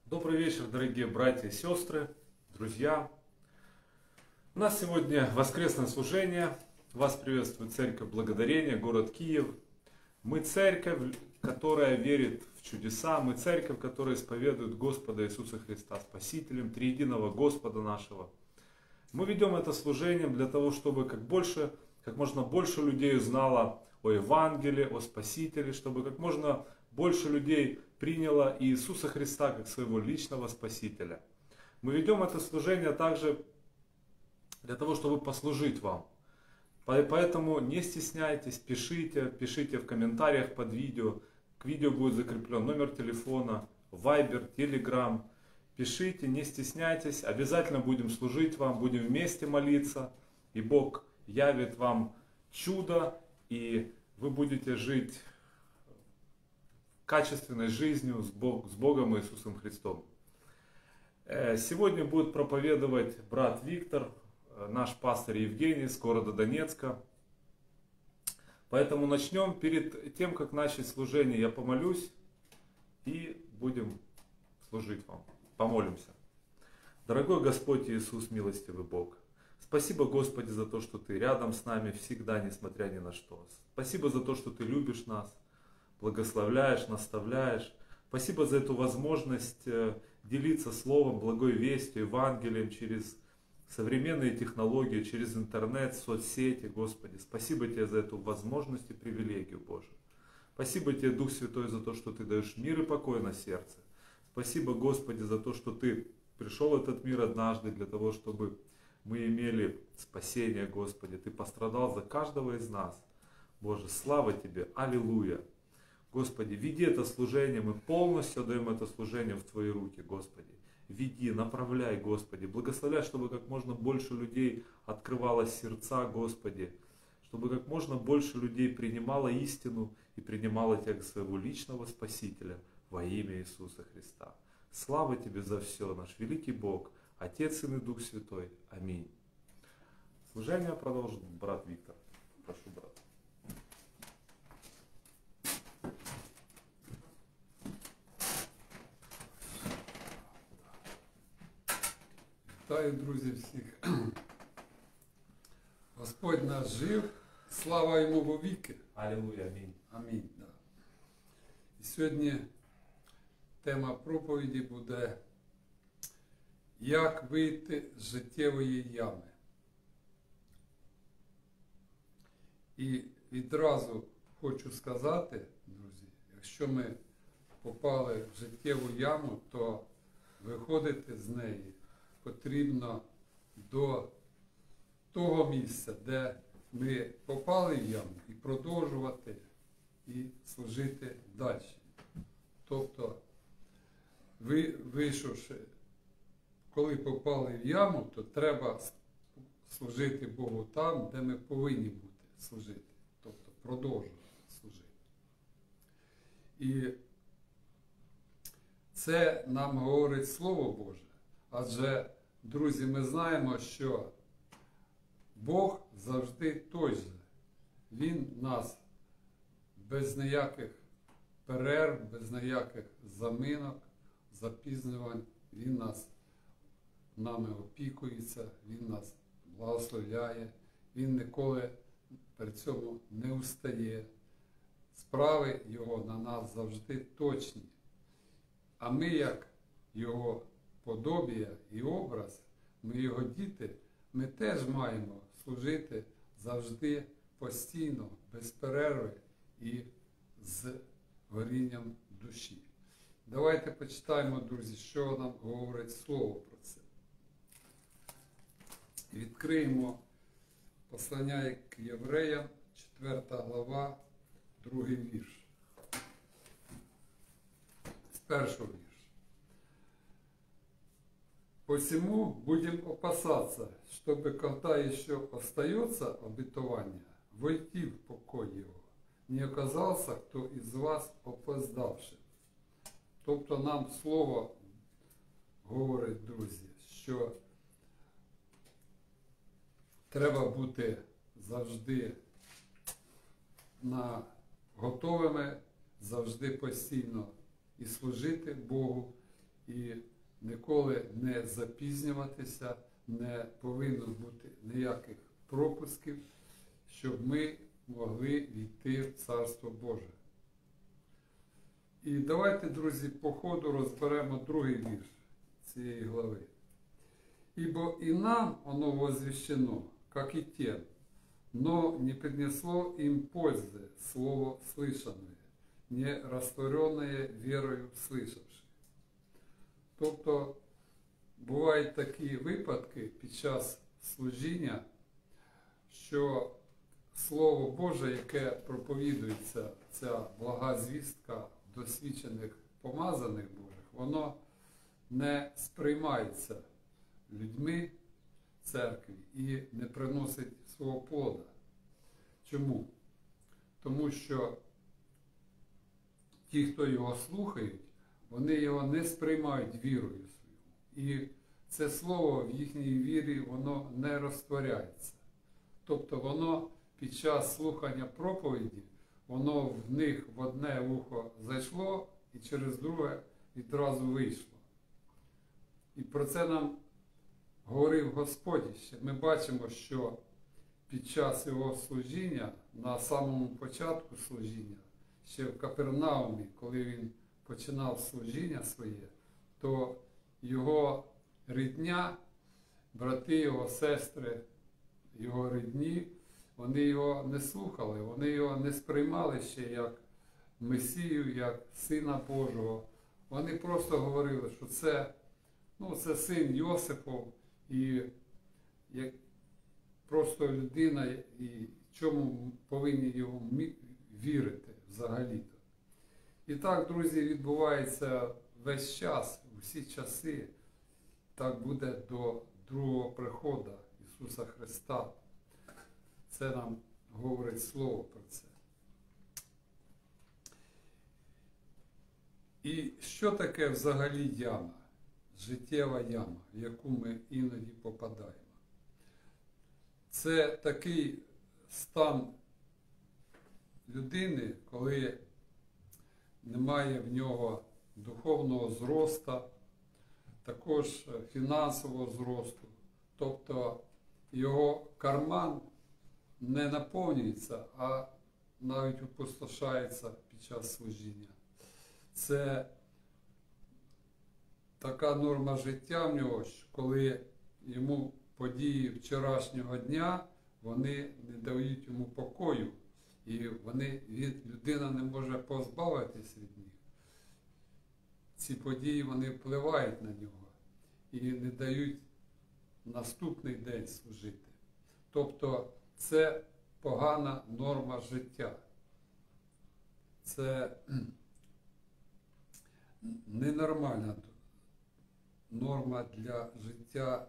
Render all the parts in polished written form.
Добрый вечер, дорогие братья и сестры, друзья. У нас сегодня воскресное служение. Вас приветствует Церковь Благодарения, город Киев. Мы церковь, которая верит в чудеса. Мы церковь, которая исповедует Господа Иисуса Христа Спасителем, триединого Господа нашего. Мы ведем это служение для того, чтобы как можно больше людей узнало о Евангелии, о Спасителе, чтобы как можно больше людей приняло Иисуса Христа как своего личного Спасителя. Мы ведем это служение также для того, чтобы послужить вам. Поэтому не стесняйтесь, пишите в комментариях под видео. К видео будет закреплен номер телефона, Viber, Telegram. Пишите, не стесняйтесь, обязательно будем служить вам, будем вместе молиться. И Бог явит вам чудо, и вы будете жить качественной жизнью с Богом Иисусом Христом. Сегодня будет проповедовать брат Виктор, наш пастор Евгений с города Донецка. Поэтому начнем. Перед тем, как начать служение, я помолюсь и будем служить вам. Помолимся. Дорогой Господь Иисус, милостивый Бог, спасибо, Господи, за то, что Ты рядом с нами всегда, несмотря ни на что. Спасибо за то, что Ты любишь нас, благословляешь, наставляешь. Спасибо за эту возможность делиться Словом, благой вестью, Евангелием через современные технологии, через интернет, соцсети, Господи. Спасибо Тебе за эту возможность и привилегию, Боже. Спасибо Тебе, Дух Святой, за то, что Ты даешь мир и покой на сердце. Спасибо, Господи, за то, что Ты пришел в этот мир однажды для того, чтобы мы имели спасение, Господи. Ты пострадал за каждого из нас. Боже, слава Тебе, аллилуйя. Господи, веди это служение, мы полностью отдаем это служение в Твои руки, Господи. Веди, направляй, Господи, благословляй, чтобы как можно больше людей открывало сердца, Господи, чтобы как можно больше людей принимало истину и принимало Тебя как своего личного Спасителя во имя Иисуса Христа. Слава Тебе за все, наш великий Бог, Отец, Сын и Дух Святой. Аминь. Служение продолжит брат Виктор. Прошу, брат. Вітаю, друзі, всіх. Господь наш жив, слава йому вовіки. Аллилуйя, амінь. Амінь. Да. І сьогодні тема проповіді буде «Як вийти з життєвої ями». І відразу хочу сказати, друзі, якщо ми попали в життєву яму, то виходити з неї потрібно до того місця, де ми попали в яму, і продовжувати, і служити далі. Тобто, вийшовши, коли попали в яму, то треба служити Богу там, де ми повинні бути служити. Тобто, продовжувати служити. І це нам говорить Слово Боже. Адже, друзі, ми знаємо, що Бог завжди той же. Він нас без ніяких перерв, без ніяких заминок, запізнювань, Він нами опікується, Він нас благословляє, Він ніколи при цьому не устає. Справи Його на нас завжди точні. А ми, як Його подобія і образ, ми Його діти, ми теж маємо служити завжди постійно, без перерви і з горінням душі. Давайте почитаємо, друзі, що нам говорить Слово про це. Відкриємо послання к Євреям, 4 глава, 2 вірш. З першого вірша. «Посему будем опасаться, чтобы, когда еще остается обетование, войти в покой его, не оказался кто из вас опоздавшим». Тобто нам Слово говорить, друзі, що треба бути завжди готовими, завжди постійно і служити Богу, і ніколи не запізнюватися, не повинно бути ніяких пропусків, щоб ми могли війти в Царство Боже. І давайте, друзі, по ходу розберемо другий вірш цієї глави. «Ибо и нам оно возвещено, как и тем, но не принесло им пользы слово слышанное, не растворенное верою слышавших». Тобто, бувають такі випадки під час служіння, що Слово Боже, яке проповідується, ця блага звістка досвідчених помазаних Божих, воно не сприймається людьми в церкві і не приносить свого плода. Чому? Тому що ті, хто його слухають, вони його не сприймають вірою своєю. І це слово в їхній вірі, воно не розтворяється. Тобто воно під час слухання проповіді, воно в них в одне вухо зайшло і через друге відразу вийшло. І про це нам говорив Господь. Ще ми бачимо, що під час його служіння, на самому початку служіння, ще в Капернаумі, коли він починав служіння своє, то його рідня, брати його, сестри, його рідні, вони його не слухали, вони його не сприймали ще як Месію, як Сина Божого. Вони просто говорили, що це син Йосипов, і як просто людина, і чому повинні його вірити взагалі-то. І так, друзі, відбувається весь час, усі часи. Так буде до другого приходу Ісуса Христа. Це нам говорить Слово про це. І що таке взагалі яма? Життєва яма, в яку ми іноді попадаємо. Це такий стан людини, коли немає в нього духовного зросту, також фінансового зросту. Тобто його карман не наповнюється, а навіть опустошається під час служіння. Це така норма життя в нього, коли йому події вчорашнього дня, вони не дають йому покою. І людина не може позбавитись від них. Ці події, вони впливають на нього і не дають наступний день служити. Тобто це погана норма життя. Це ненормальна норма для життя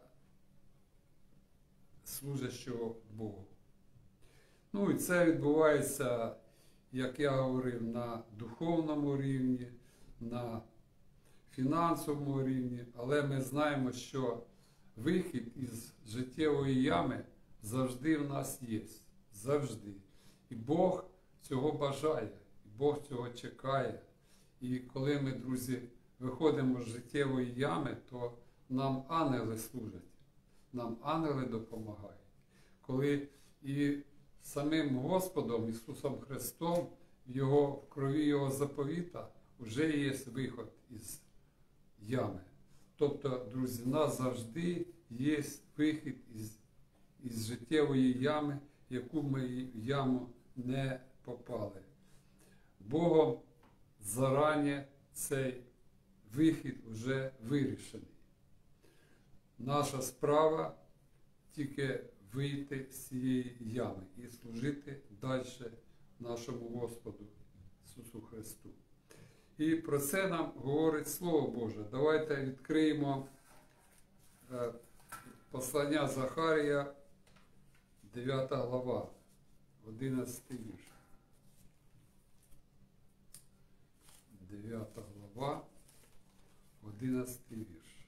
служащого Богу. Ну і це відбувається, як я говорив, на духовному рівні, на фінансовому рівні, але ми знаємо, що вихід із життєвої ями завжди в нас є. Завжди. І Бог цього бажає, і Бог цього чекає. І коли ми, друзі, виходимо з життєвої ями, то нам ангели служать, нам ангели допомагають. Коли і самим Господом Ісусом Христом в крові Його заповіта вже є виход із ями. Тобто, друзі, в нас завжди є вихід із життєвої ями, яку ми в яму не попали. Богом зарані цей вихід вже вирішений. Наша справа тільки вийти з цієї ями і служити далі нашому Господу Ісусу Христу. І про це нам говорить Слово Боже. Давайте відкриємо послання Захарія, 9 глава, 11 вірш. 9 глава, 11 вірш.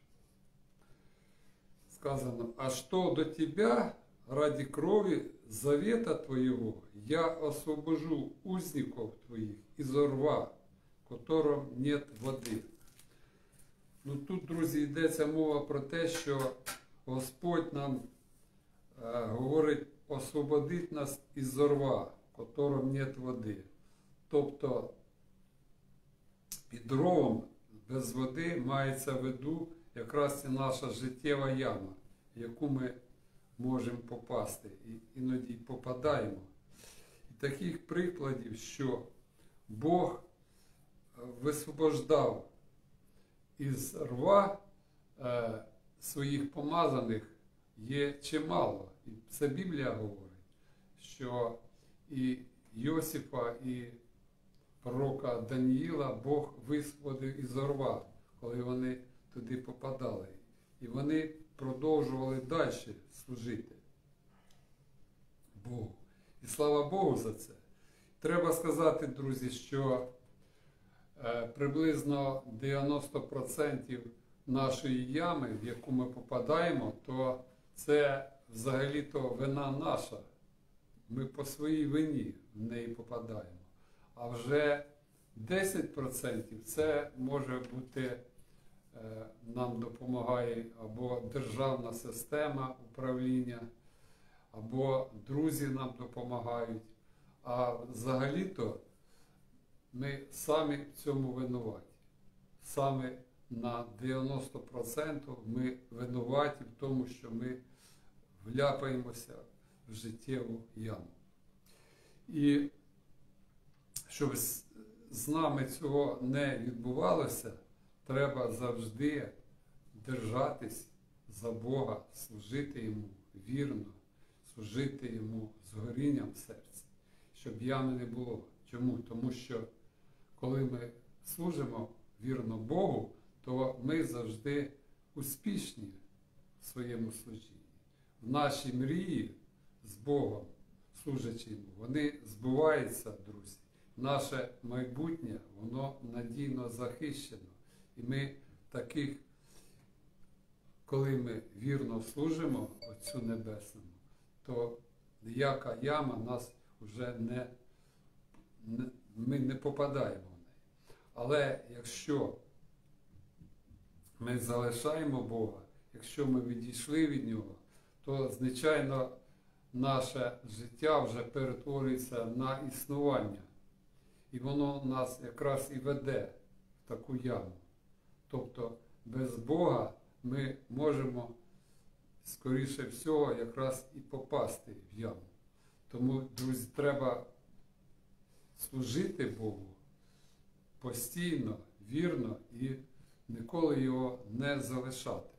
Сказано: «А что до тебя, ради крови завета твоего, я освобожу узников твоих из рва, в котором нет воды». Ну тут, друзі, йдеться мова про те, що Господь нам говорить, освободить нас із рва, в котором нет води. Тобто під ровом без води мається в виду якраз це наша життєва яма, в яку ми можемо попасти і іноді попадаємо. І таких прикладів, що Бог висвобождав із рва своїх помазаних, є чимало. І це Біблія говорить, що і Йосифа, і пророка Даніїла Бог висвободив із рва, коли вони туди попадали. І вони продовжували далі служити Богу. І слава Богу за це. Треба сказати, друзі, що приблизно 90% нашої ями, в яку ми попадаємо, то це взагалі-то вина наша. Ми по своїй вині в неї попадаємо. А вже 10% це може бути, нам допомагає або державна система управління, або друзі нам допомагають. А взагалі-то ми самі в цьому винуваті. Саме на 90% ми винуваті в тому, що ми вляпаємося в життєву яму. І щоб з нами цього не відбувалося, треба завжди держатись за Бога, служити Йому вірно, служити Йому з горінням в серці, щоб ями не було. Чому? Тому що коли ми служимо вірно Богу, то ми завжди успішні в своєму служінні. В наші мрії з Богом, служачи Йому, вони збуваються, друзі. Наше майбутнє, воно надійно захищено. І ми таких, коли ми вірно служимо Отцю Небесному, то ніяка яма нас вже ми не попадаємо в неї. Але якщо ми залишаємо Бога, якщо ми відійшли від Нього, то, звичайно, наше життя вже перетворюється на існування. І воно нас якраз і веде в таку яму. Тобто без Бога ми можемо, скоріше всього, якраз і попасти в яму. Тому, друзі, треба служити Богу постійно, вірно і ніколи його не залишати.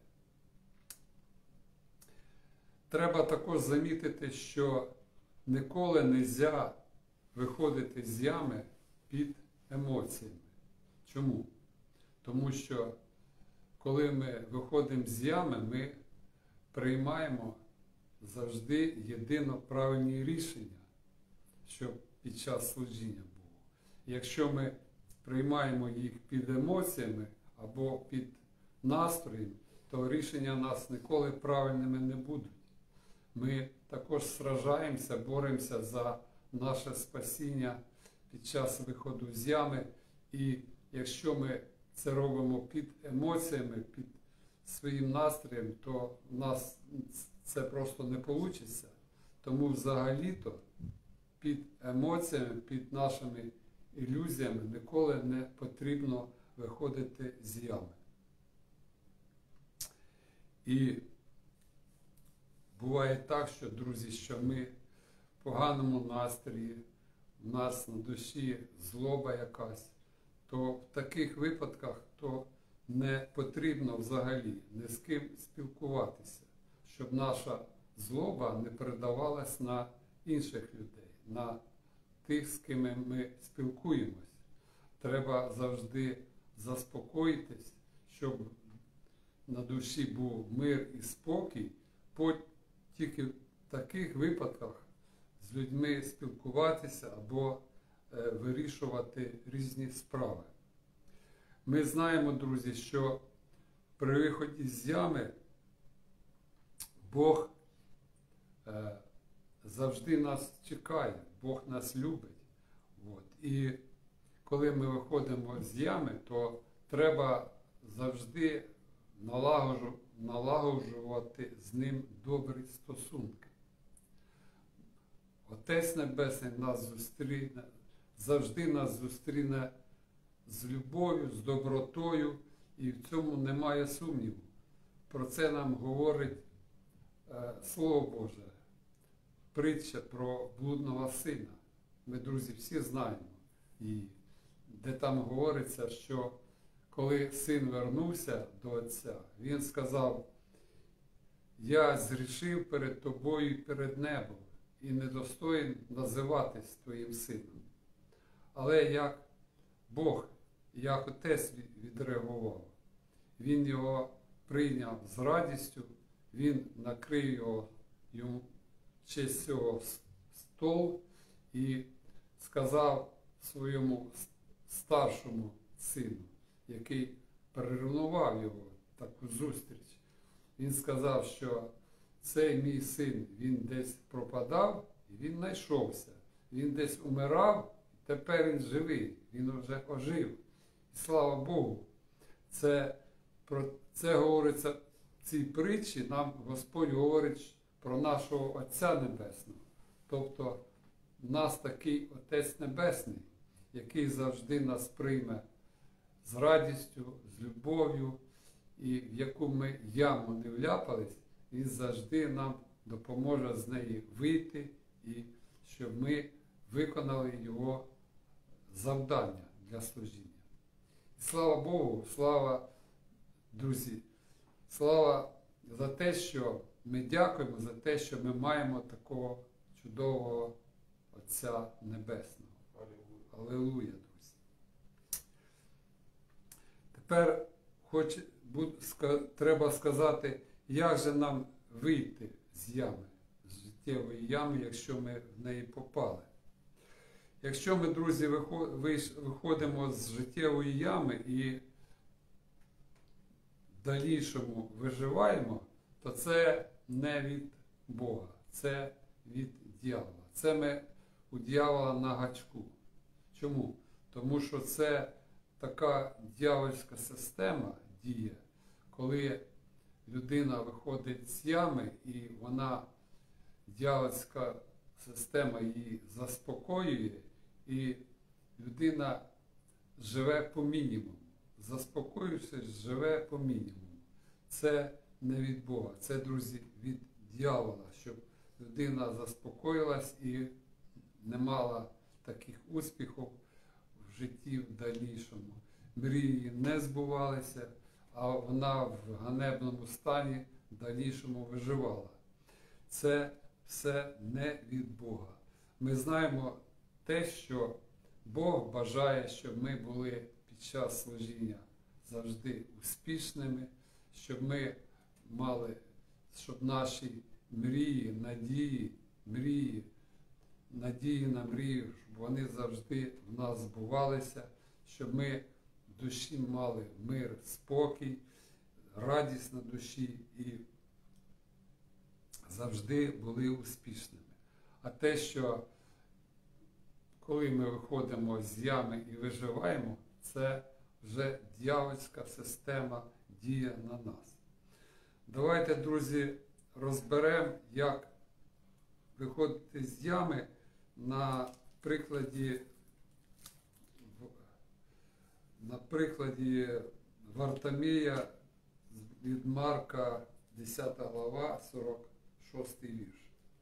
Треба також замітити, що ніколи не можна виходити з ями під емоціями. Чому? Тому що коли ми виходимо з ями, ми приймаємо завжди єдино правильні рішення, щоб під час служіння було. Якщо ми приймаємо їх під емоціями або під настроєм, то рішення у нас ніколи правильними не будуть. Ми також сражаємося, боремося за наше спасіння під час виходу з ями. І якщо ми це робимо під емоціями, під своїм настроєм, то в нас це просто не вийде. Тому взагалі-то під емоціями, під нашими ілюзіями ніколи не потрібно виходити з ями. І буває так, що, друзі, що ми в поганому настрої, в нас на душі злоба якась, то в таких випадках то не потрібно взагалі ні з ким спілкуватися, щоб наша злоба не передавалась на інших людей, на тих, з ким ми спілкуємось. Треба завжди заспокоїтись, щоб на душі був мир і спокій, тільки в таких випадках з людьми спілкуватися або вирішувати різні справи. Ми знаємо, друзі, що при виході з ями Бог завжди нас чекає, Бог нас любить. І коли ми виходимо з ями, то треба завжди налагоджувати з ним добрі стосунки. Отець Небесний завжди нас зустріне з любов'ю, з добротою, і в цьому немає сумніву. Про це нам говорить Слово Боже, притча про блудного сина. Ми, друзі, всі знаємо її, де там говориться, що коли син вернувся до отця, він сказав: «Я згрішив перед тобою і перед небом, і недостоїн називатись твоїм сином». Але як Бог, як отець відреагував? Він його прийняв з радістю, він накрив йому в честь цього стол і сказав своєму старшому сину, який переревнував його таку зустріч. Він сказав, що цей мій син, він десь пропадав і він знайшовся. Він десь умирав, тепер він живий, він вже ожив. І слава Богу, про це говориться в цій притчі, нам Господь говорить про нашого Отця Небесного. Тобто в нас такий Отець Небесний, який завжди нас прийме з радістю, з любов'ю, і в яку ми яму не вляпались, він завжди нам допоможе з неї вийти, і щоб ми виконали його завдання для служіння. І слава Богу, слава, друзі, слава за те, що ми дякуємо за те, що ми маємо такого чудового Отця Небесного. Алілуя, друзі. Тепер треба сказати, як же нам вийти з ями, з життєвої ями, якщо ми в неї попали. Якщо ми, друзі, виходимо з життєвої ями і в дальнішому виживаємо, то це не від Бога, це від дьявола. Це ми у дьявола на гачку. Чому? Тому що це така дьявольська система діє, коли людина виходить з ями і вона, дьявольська система її заспокоює, і людина живе по мінімуму. Заспокоївшись, живе по мінімуму. Це не від Бога, це, друзі, від дьявола, щоб людина заспокоїлась і не мала таких успіхів в житті в дальнішому. Мрії не збувалися, а вона в ганебному стані в дальнішому виживала. Це все не від Бога. Ми знаємо те, що Бог бажає, щоб ми були під час служіння завжди успішними, щоб ми мали, щоб наші мрії, надії на мрію, щоб вони завжди в нас збувалися, щоб ми в душі мали мир, спокій, радість на душі і завжди були успішними. А те, що коли ми виходимо з ями і виживаємо, це вже дьявольська система діє на нас. Давайте, друзі, розберемо, як виходити з ями на прикладі Вартомія від Марка, 10 глава, 46 вірш.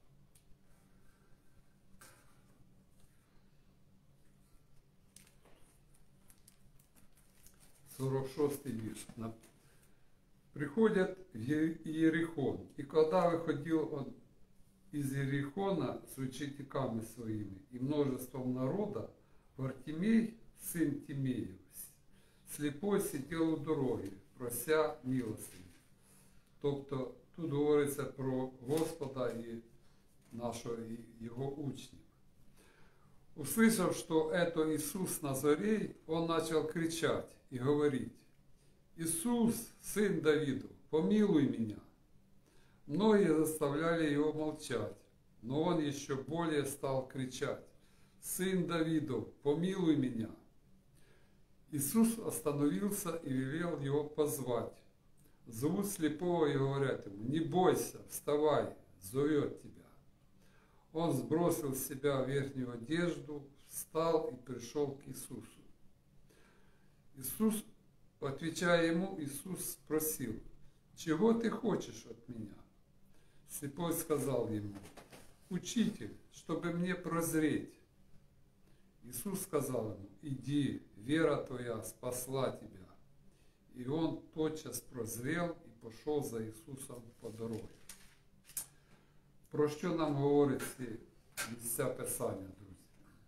46 вірш. Приходят в Иерихон, и когда выходил он из Иерихона с учениками своими и множеством народа, Вартимей, сын Тимеев, слепой сидел у дороги, прося милости. Тобто тут говориться про Господа и нашого, его учнів. Услышав, что это Иисус Назарей, он начал кричать и говорить: «Иисус, сын Давиду, помилуй меня». Многие заставляли его молчать, но он еще более стал кричать: «Сын Давидов, помилуй меня». Иисус остановился и велел его позвать. Зовут слепого и говорят ему: не бойся, вставай, зовет тебя. Он сбросил с себя верхнюю одежду, встал и пришел к Иисусу. Иисус, отвечая ему, Иисус спросил: чего ты хочешь от меня? Слепой сказал ему: учитель, чтобы мне прозреть. Иисус сказал ему: иди, вера твоя спасла тебя. И он тотчас прозрел і пішов за Ісусом по дорозі. Про що нам говорить ці місця Писання, друзі?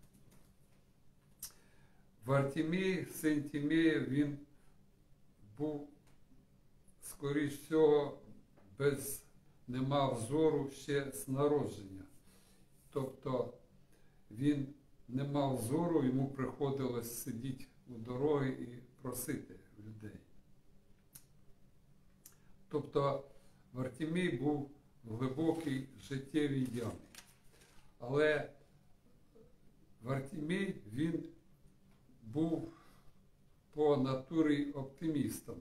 Вартімій, син Тімея, він був, скоріш всього, не мав зору ще з народження. Тобто він не мав зору, йому приходилось сидіти у дорогі і просити людей. Тобто Вартімій був в глибокій життєвій ямі. Але Вартімій, він був по натурі оптимістом.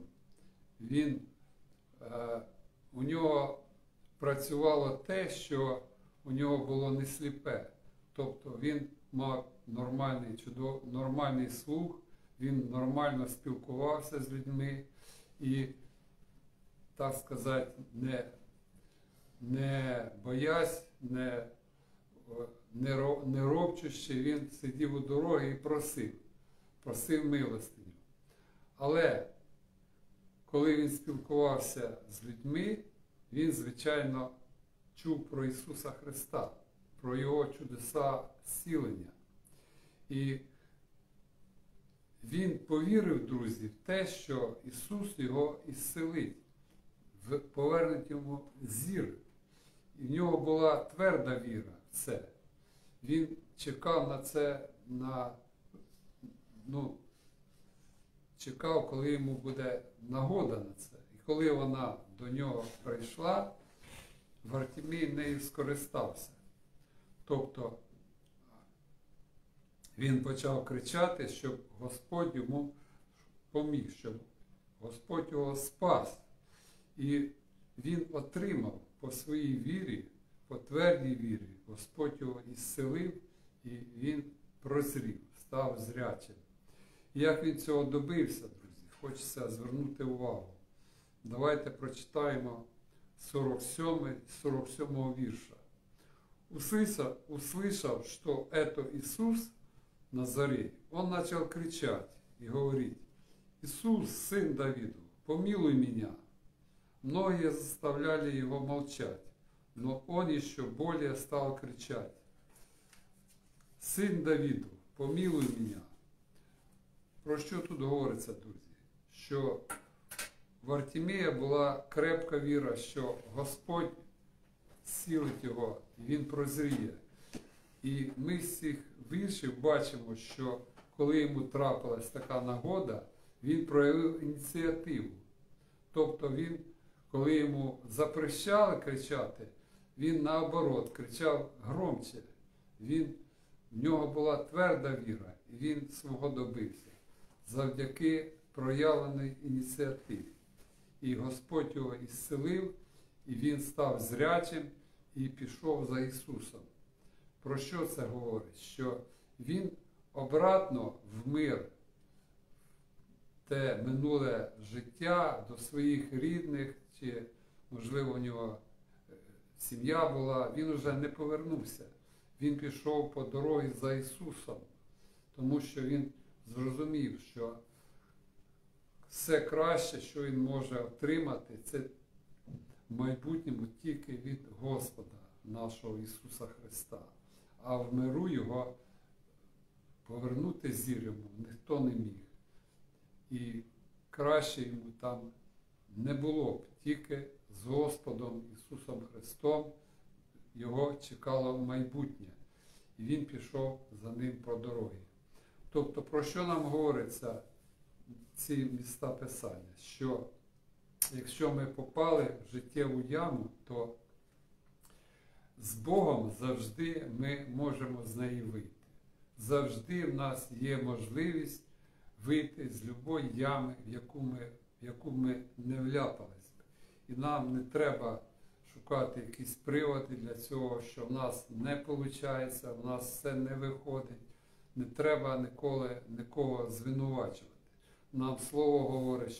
У нього працювало те, що у нього було не сліпе. Тобто він мав нормальний слух, він нормально спілкувався з людьми і, так сказати, не боясь, не ропчучи, він сидів у дорогі і просив милостиню. Але коли він спілкувався з людьми, він, звичайно, чув про Ісуса Христа, про Його чудеса зцілення. І він повірив, друзі, в те, що Ісус його ісцелить, повернуть йому зір. І в нього була тверда віра в це. Він чекав на це, чекав, коли йому буде нагода на це. І коли вона до нього прийшла, Вартімій нею скористався. Тобто він почав кричати, щоб Господь йому поміг, щоб Господь його спас. І він отримав по своїй вірі, по твердій вірі, Господь його ісцелив, і він прозрів, став зрячим. І як він цього добився, друзі, хочеться звернути увагу. Давайте прочитаємо 47 вірша. Услышав, что это Иисус Назарей, он начал кричать и говорить: Иисус, сын Давидов, помилуй меня. Многие заставляли его молчать, но он еще более стал кричать: Сын Давидов, помилуй меня. Про що тут говориться, друзі? Що в Вартімея була крепка віра, що Господь зцілить його, і він прозріє. І ми з цих віршів бачимо, що коли йому трапилась така нагода, він проявив ініціативу. Тобто він, коли йому запрещали кричати, він наоборот кричав громче. В нього була тверда віра, і він свого добився завдяки проявленій ініціативі. І Господь його ісцелив, і він став зрячим і пішов за Ісусом. Про що це говорить? Що він обратно в мир, те минуле життя до своїх рідних, чи, можливо, у нього сім'я була, він вже не повернувся. Він пішов по дорозі за Ісусом, тому що він зрозумів, що все краще, що він може отримати, це в майбутньому тільки від Господа нашого Ісуса Христа. А в миру його повернути зір йому ніхто не міг. І краще йому там не було б, тільки з Господом Ісусом Христом його чекало майбутнє. І він пішов за ним по дорозі. Тобто, про що нам говориться ці місця Писання? Що якщо ми попали в життєву яму, то з Богом завжди ми можемо з неї вийти. Завжди в нас є можливість вийти з любої ями, в яку ми не вляпались. І нам не треба шукати якісь приводи для цього, що в нас не виходить, в нас все не виходить. Не треба нікого звинувачувати. Нам Слово говорить,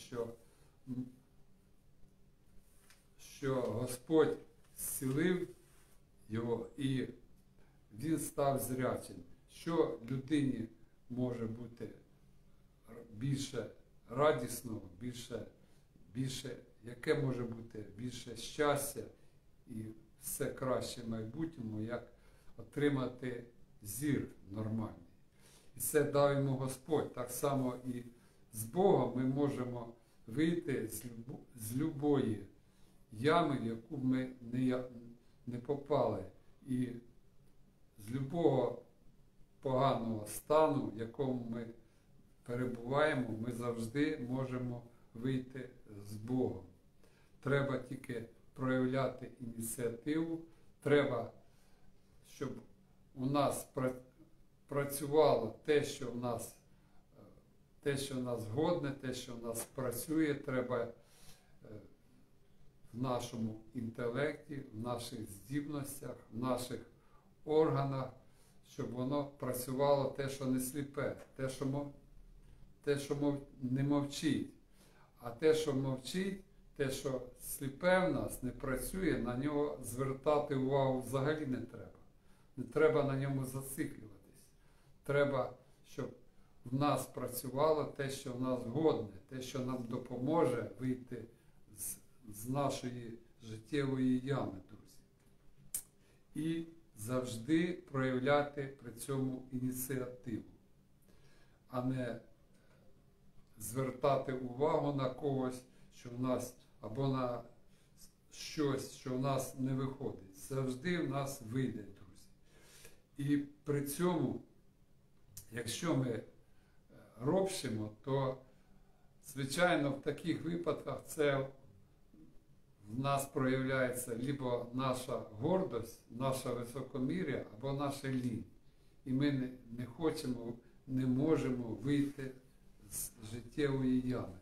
що Господь зцілив його і він став зрячим. Що людині може бути більше радісного, більше, яке може бути більше щастя і все краще в майбутньому, як отримати зір нормальний. І це дав йому Господь. Так само і з Богом ми можемо вийти з любої ями, в яку ми не попали. І з любого поганого стану, в якому ми перебуваємо, ми завжди можемо вийти з Богом. Треба тільки проявляти ініціативу, треба, щоб у нас працювало те, що в нас годне, те, що в нас працює, треба в нашому інтелекті, в наших здібностях, в наших органах, щоб воно працювало те, що не сліпе, те, що не мовчить. А те, що мовчить, те, що сліпе в нас, не працює, на нього звертати увагу взагалі не треба. Не треба на ньому зациклюватись. Треба, щоб в нас працювало те, що в нас годне, те, що нам допоможе вийти з нашої життєвої ями, друзі. І завжди проявляти при цьому ініціативу, а не звертати увагу на когось, що в нас, або на щось, що в нас не виходить. Завжди в нас вийде, друзі. І при цьому, якщо ми робимо, то, звичайно, в таких випадках це в нас проявляється либо наша гордость, наша високомір'я, або наша лінь. І ми не хочемо, не можемо вийти з життєвої ями.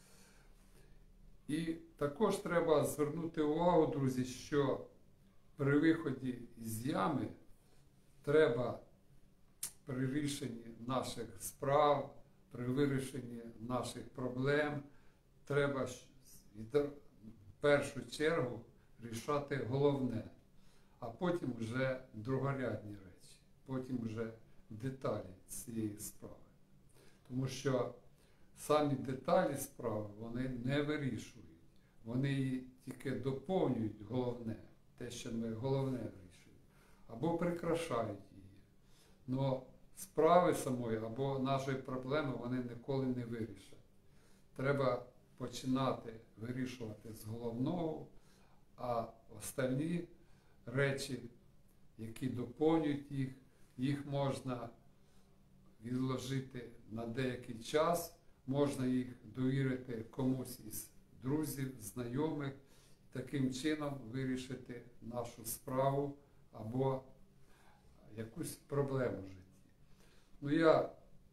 І також треба звернути увагу, друзі, що при виході з ями треба при рішенні наших справ, при вирішенні наших проблем, треба в першу чергу рішати головне, а потім вже другорядні речі, потім вже деталі цієї справи. Тому що самі деталі справи, вони не вирішують, вони її тільки доповнюють головне, те, що ми головне вирішуємо, або прикрашають її. Но справи самої або нашої проблеми вони ніколи не вирішать. Треба починати вирішувати з головного, а остальні речі, які доповнюють їх можна відложити на деякий час, можна їх довірити комусь із друзів, знайомих, таким чином вирішити нашу справу або якусь проблему в житті. Ну, я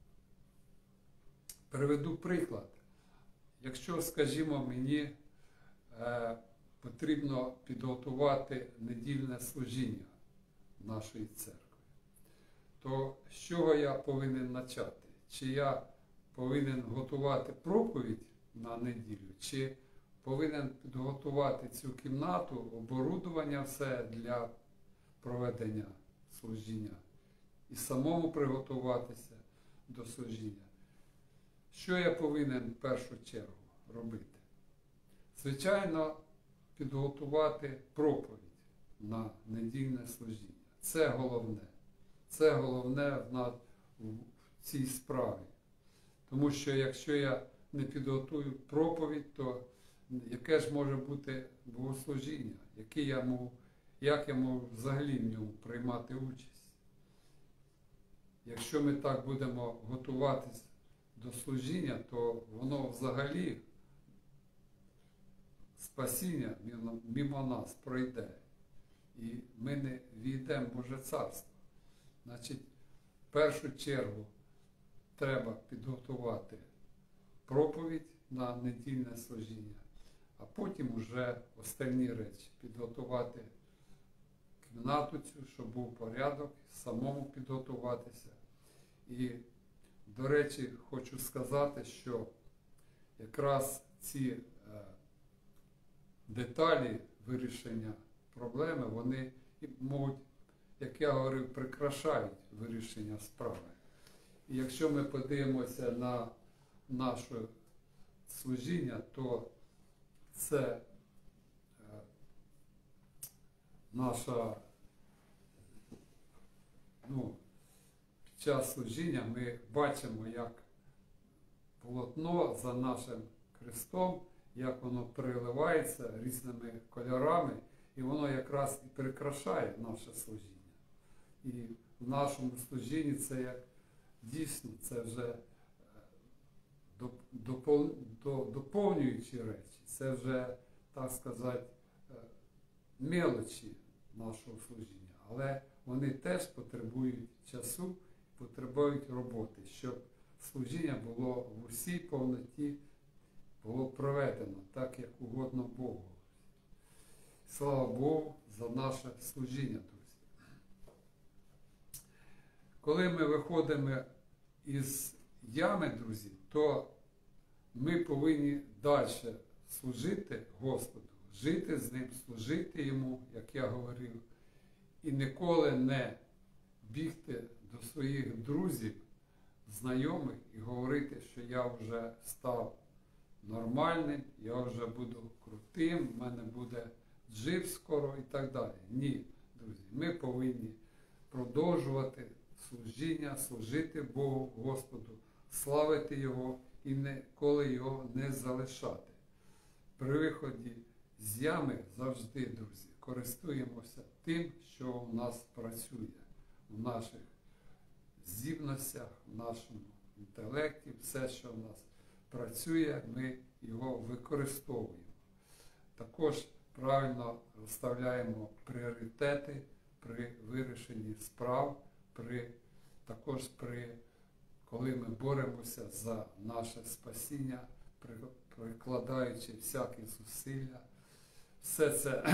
приведу приклад. Якщо, скажімо, мені потрібно підготувати недільне служіння нашої церкви, то з чого я повинен почати? Чи я повинен готувати проповідь на неділю, чи повинен підготувати цю кімнату, оборудування все для проведення служіння і самому приготуватися до служіння? Що я повинен в першу чергу робити? Звичайно, підготувати проповідь на недільне служіння. Це головне. Це головне в цій справі. Тому що якщо я не підготую проповідь, то яке ж може бути богослужіння? Як я можу взагалі в ньому приймати участь? Якщо ми так будемо готуватись до служіння, то воно взагалі спасіння мимо нас пройде. І ми не війдемо в Боже Царство. Значить, в першу чергу треба підготувати проповідь на недільне служіння, а потім уже остальні речі. Підготувати кімнату цю, щоб був порядок, самому підготуватися. І, до речі, хочу сказати, що якраз ці деталі вирішення проблеми, вони можуть, як я говорив, прикрашають вирішення справи. І якщо ми подивимося на наше служіння, то це наша, під час служіння ми бачимо, як полотно за нашим Христом, як воно переливається різними кольорами, і воно якраз і прикрашає наше служіння. І в нашому служінні це як дійсно, це вже доповнюючі речі, це вже, так сказати, мелочі нашого служіння. Але вони теж потребують часу, потребують роботи, щоб служіння було в усій повноті, було проведено так, як угодно Богу. Слава Богу за наше служіння, друзі. Коли ми виходимо із ями, друзі, то ми повинні далі служити Господу, жити з Ним, служити Йому, як я говорив, і ніколи не бігти до своїх друзів, знайомих і говорити, що я вже став нормальним, я вже буду крутим, в мене буде джип скоро і так далі. Ні, друзі, ми повинні продовжувати служіння, служити Богу, Господу, славити Його і ніколи Його не залишати. При виході з ями завжди, друзі, користуємося тим, що у нас працює, в наших здібностях, в нашому інтелекті, все, що в нас працює, ми його використовуємо. Також правильно розставляємо пріоритети при вирішенні справ, також коли ми боремося за наше спасіння, прикладаючи всякі зусилля. Все це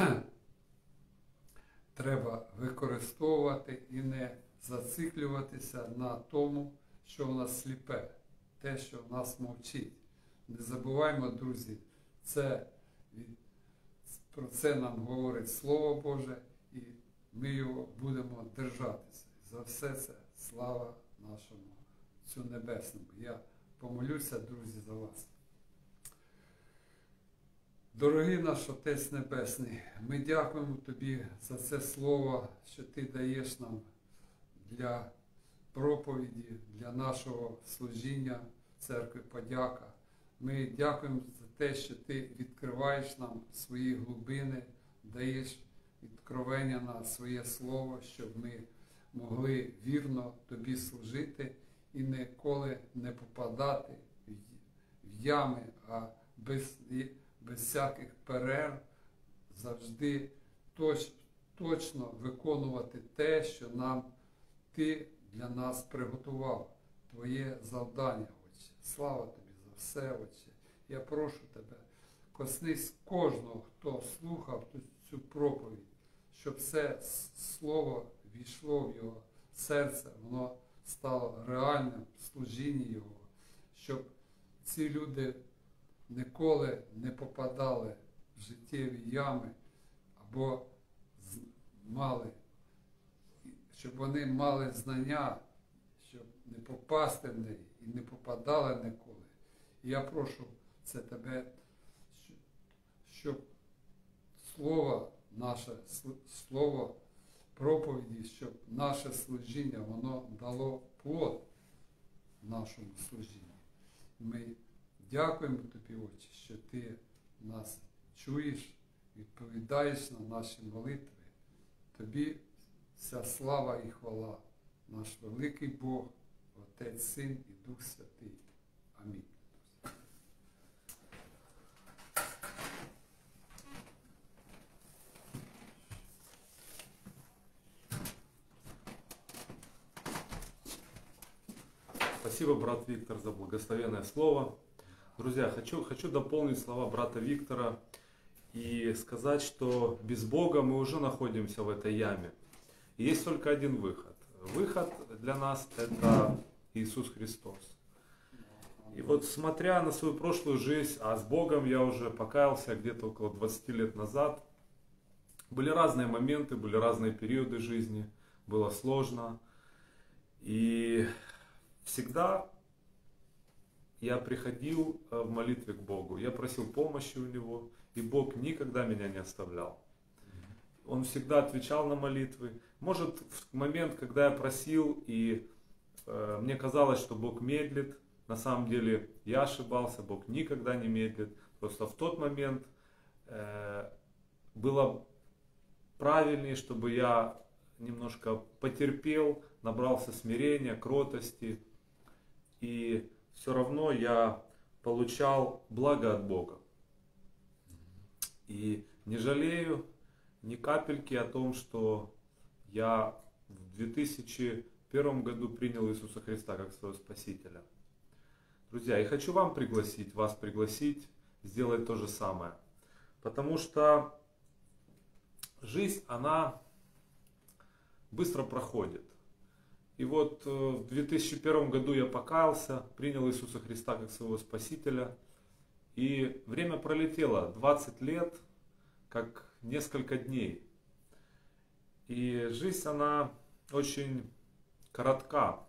треба використовувати і не зациклюватися на тому, що в нас сліпе, те, що в нас мовчить. Не забуваймо, друзі, про це нам говорить Слово Боже, і ми його будемо держатися. За все це слава нашому Отцю Небесному. Я помолюся, друзі, за вас. Дорогий наш Отець Небесний, ми дякуємо Тобі за це слово, що Ти даєш нам для проповіді, для нашого служіння церкви подяка. Ми дякуємо за те, що Ти відкриваєш нам свої глибини, даєш відкровення на своє слово, щоб ми могли вірно Тобі служити і ніколи не попадати в ями, а без всяких перерв завжди точно виконувати те, що Ти для нас приготував, Твоє завдання, Отче. Слава Тобі за все, Отче. Я прошу Тебе, коснись кожного, хто слухав цю проповідь, щоб це слово війшло в його серце, воно стало реальним в служінні Його, щоб ці люди ніколи не попадали в життєві ями, або щоб вони мали знання, щоб не попасти в неї і не попадали ніколи. І я прошу це Тебе, щоб слово проповіді, щоб наше служіння, воно дало плод нашому служінню. Ми дякуємо Тобі, Отче, що Ти нас чуєш, відповідаєш на наші молитви. Тобі вся слава і хвала, наш великий Бог, Отець, Син і Дух Святий. Амінь. Спасибо. Спасибо, брат Виктор, за благословенное слово. Друзья, хочу дополнить слова брата Виктора и сказать, что без Бога мы уже находимся в этой яме. И есть только один выход. Выход для нас — это Иисус Христос. И вот смотря на свою прошлую жизнь, а с Богом я уже покаялся где-то около 20 лет назад, были разные моменты, были разные периоды жизни, было сложно. И всегда я приходил в молитве к Богу, я просил помощи у Него, и Бог никогда меня не оставлял. Он всегда отвечал на молитвы. Может, в момент, когда я просил, и мне казалось, что Бог медлит, на самом деле я ошибался, Бог никогда не медлит. Просто в тот момент было правильнее, чтобы я немножко потерпел, набрался смирения, кротости. И все равно я получал благо от Бога. И не жалею ни капельки о том, что я в 2001 году принял Иисуса Христа как своего Спасителя. Друзья, я хочу вас пригласить сделать то же самое. Потому что жизнь, она быстро проходит. И вот в 2001 году я покаялся, принял Иисуса Христа как своего Спасителя. И время пролетело, 20 лет, как несколько дней. И жизнь, она очень коротка.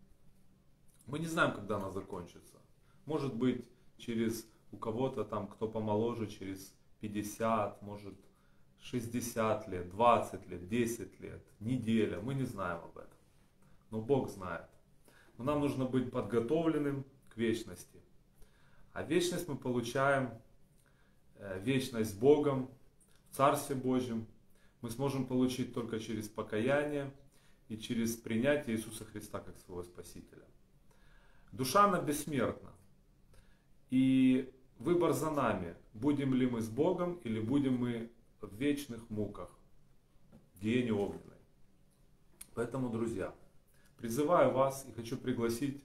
Мы не знаем, когда она закончится. Может быть, у кого-то там, кто помоложе, через 50, может 60 лет, 20 лет, 10 лет, неделя. Мы не знаем об этом. Но Бог знает. Но нам нужно быть подготовленным к вечности. А вечность мы получаем, вечность с Богом, в Царстве Божьем. Мы сможем получить только через покаяние и через принятие Иисуса Христа как своего Спасителя. Душа, она бессмертна. И выбор за нами, будем ли мы с Богом или будем мы в вечных муках, в гиене огненной. Поэтому, друзья, призываю вас и хочу пригласить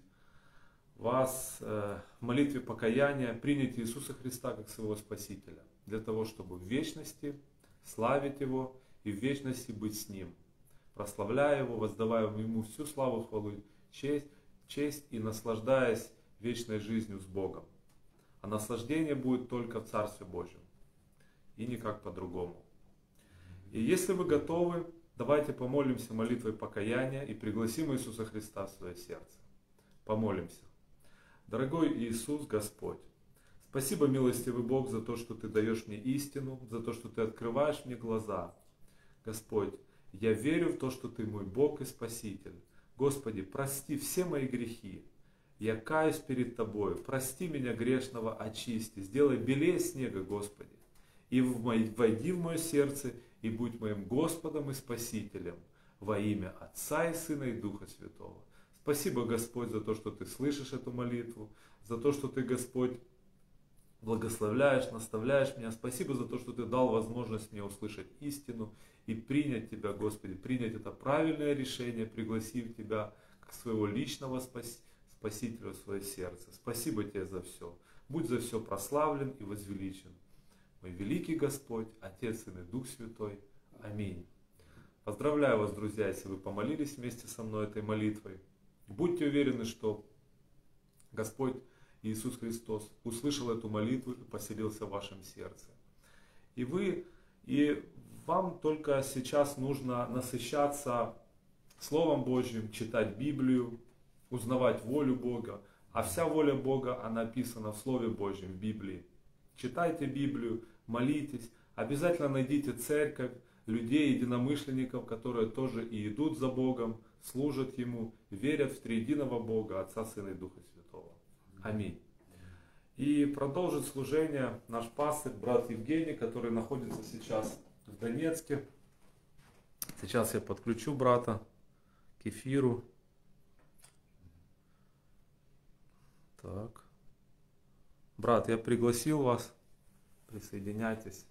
вас в молитве покаяния принять Иисуса Христа как своего Спасителя, для того, чтобы в вечности славить Его и в вечности быть с Ним, прославляя Его, воздавая Ему всю славу, хвалу, честь и наслаждаясь вечной жизнью с Богом. А наслаждение будет только в Царстве Божьем и никак по-другому. И если вы готовы, давайте помолимся молитвой покаяния и пригласим Иисуса Христа в свое сердце. Помолимся. Дорогой Иисус, Господь, спасибо, милостивый Бог, за то, что Ты даешь мне истину, за то, что Ты открываешь мне глаза. Господь, я верю в то, что Ты мой Бог и Спаситель. Господи, прости все мои грехи. Я каюсь перед Тобою. Прости меня грешного, очисти. Сделай белее снега, Господи. И войди в мое сердце и будь моим Господом и Спасителем во имя Отца и Сына и Духа Святого. Спасибо, Господь, за то, что Ты слышишь эту молитву, за то, что Ты, Господь, благословляешь, наставляешь меня. Спасибо за то, что Ты дал возможность мне услышать истину и принять Тебя, Господи, принять это правильное решение, пригласив Тебя как своего личного Спасителя в свое сердце. Спасибо Тебе за все. Будь за все прославлен и возвеличен. Мой великий Господь, Отец, Сын и Дух Святой. Аминь. Поздравляю вас, друзья, если вы помолились вместе со мной этой молитвой. Будьте уверены, что Господь Иисус Христос услышал эту молитву и поселился в вашем сердце. И вам только сейчас нужно насыщаться Словом Божьим, читать Библию, узнавать волю Бога. А вся воля Бога, она написана в Слове Божьем, в Библии. Читайте Библию, молитесь, обязательно найдите церковь, людей, единомышленников, которые тоже и идут за Богом, служат Ему, верят в триединого Бога, Отца, Сына и Духа Святого. Аминь. И продолжит служение наш пастырь, брат Евгений, который находится сейчас в Донецке. Сейчас я подключу брата к эфиру. Так. Брат, я пригласил вас. Присоединяйтесь.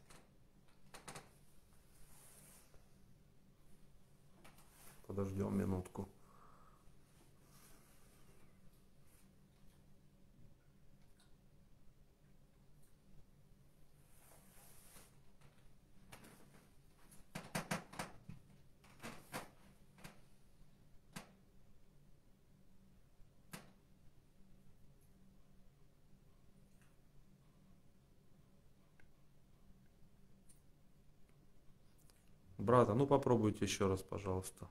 Подождем минутку. Брата, ну попробуйте еще раз, пожалуйста.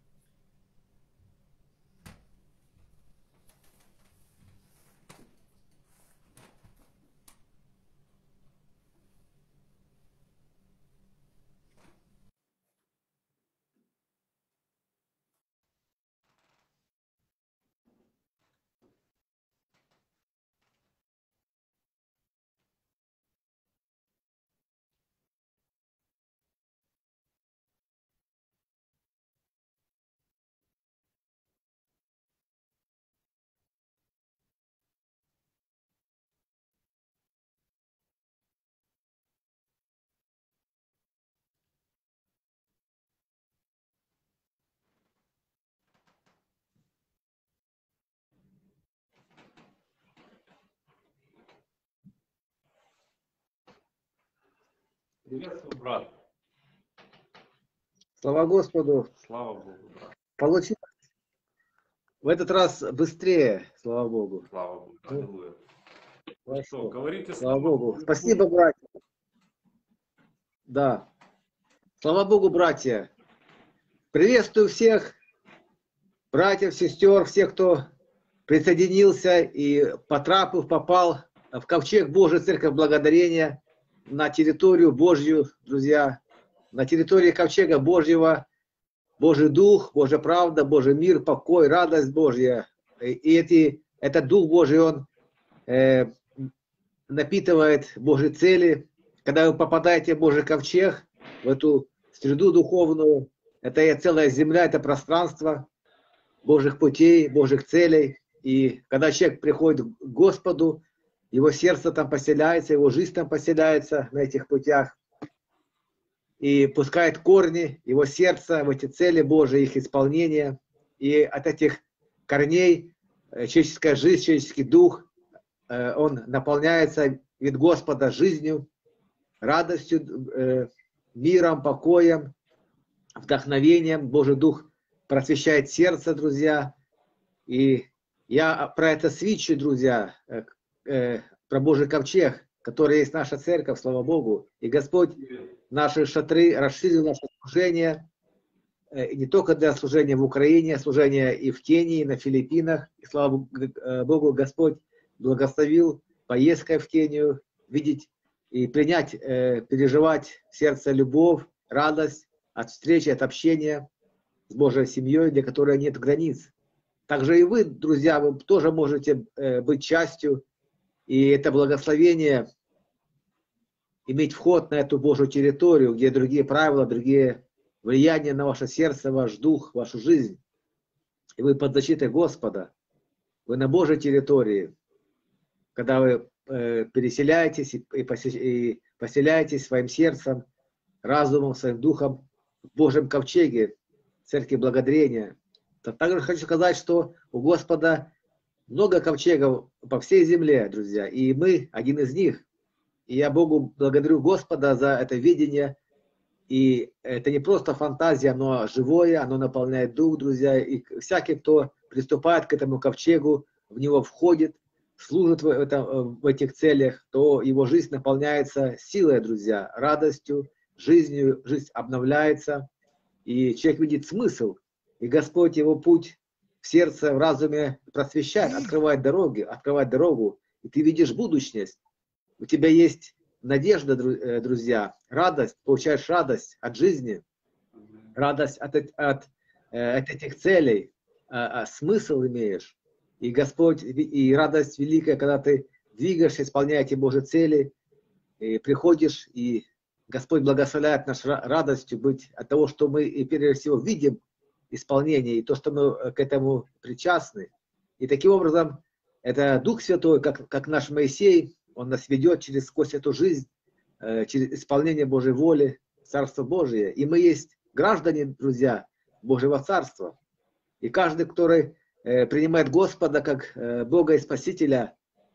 Приветствую, брат. Слава Господу. Слава Богу, брат. Получилось в этот раз быстрее, слава Богу. Слава Богу. Ну, Аллилуйя. Ну хорошо. что, говорите Слава Богу. Богу. Спасибо, братья. Да. Слава Богу, братья. Приветствую всех, братьев, сестер, всех, кто присоединился и попал в ковчег Божий, Церковь Благодарения, на территорию Божью, друзья, на территории ковчега Божьего, Божий Дух, Божья правда, Божий мир, покой, радость Божья. И этот Дух Божий, он напитывает Божьи цели. Когда вы попадаете в Божий ковчег, в эту среду духовную, это целая земля, это пространство Божьих путей, Божьих целей. И когда человек приходит к Господу, его сердце там поселяется, его жизнь там поселяется на этих путях. И пускает корни его сердца в эти цели Божьи, их исполнение. И от этих корней человеческая жизнь, человеческий дух, он наполняется від Господа жизнью, радостью, миром, покоем, вдохновением. Божий Дух просвещает сердце, друзья. И я про это свидчу, друзья, про Божий ковчег, который есть наша церковь, слава Богу. И Господь наши шатры расширил наше служение, не только для служения в Украине, служения и в Кении, и на Филиппинах. И слава Богу, Господь благословил поездкой в Кению, видеть и принять, переживать в сердце любовь, радость от встречи, от общения с Божьей семьей, для которой нет границ. Также и вы, друзья, вы тоже можете быть частью, и это благословение иметь вход на эту Божью территорию, где другие правила, другие влияния на ваше сердце, ваш дух, вашу жизнь. И вы под защитой Господа, вы на Божьей территории, когда вы переселяетесь и поселяетесь своим сердцем, разумом, своим духом в Божьем ковчеге, церкви благодарения. Также хочу сказать, что у Господа много ковчегов по всей земле, друзья, и мы один из них. И я Богу благодарю Господа за это видение. И это не просто фантазия, оно живое, оно наполняет дух, друзья. И всякий, кто приступает к этому ковчегу, в него входит, служит в этих целях, то его жизнь наполняется силой, друзья, радостью, жизнью, жизнь обновляется. И человек видит смысл. И Господь его путь в сердце, в разуме просвещает, открывает дорогу. И ты видишь будущность. У тебя есть надежда, друзья, радость, получаешь радость от жизни, радость от этих целей, смысл имеешь. И Господь, и радость великая, когда ты двигаешься, исполняя эти Божьи цели, и приходишь, и Господь благословляет нас радостью быть от того, что мы и прежде всего видим исполнение, и то, что мы к этому причастны. И таким образом, это Дух Святой, как наш Моисей, Он нас ведет сквозь эту жизнь, через исполнение Божьей воли, Царство Божие. И мы есть граждане, друзья, Божьего Царства. И каждый, который принимает Господа как Бога и Спасителя,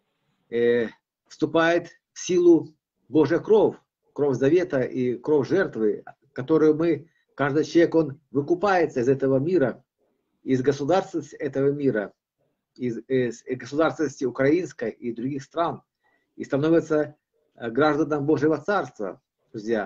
вступает в силу Божья кровь завета и кровь жертвы, которую мы, каждый человек, он выкупается из этого мира, из государственности этого мира, из государственности украинской и других стран, и становится гражданам Божьего Царства, друзья.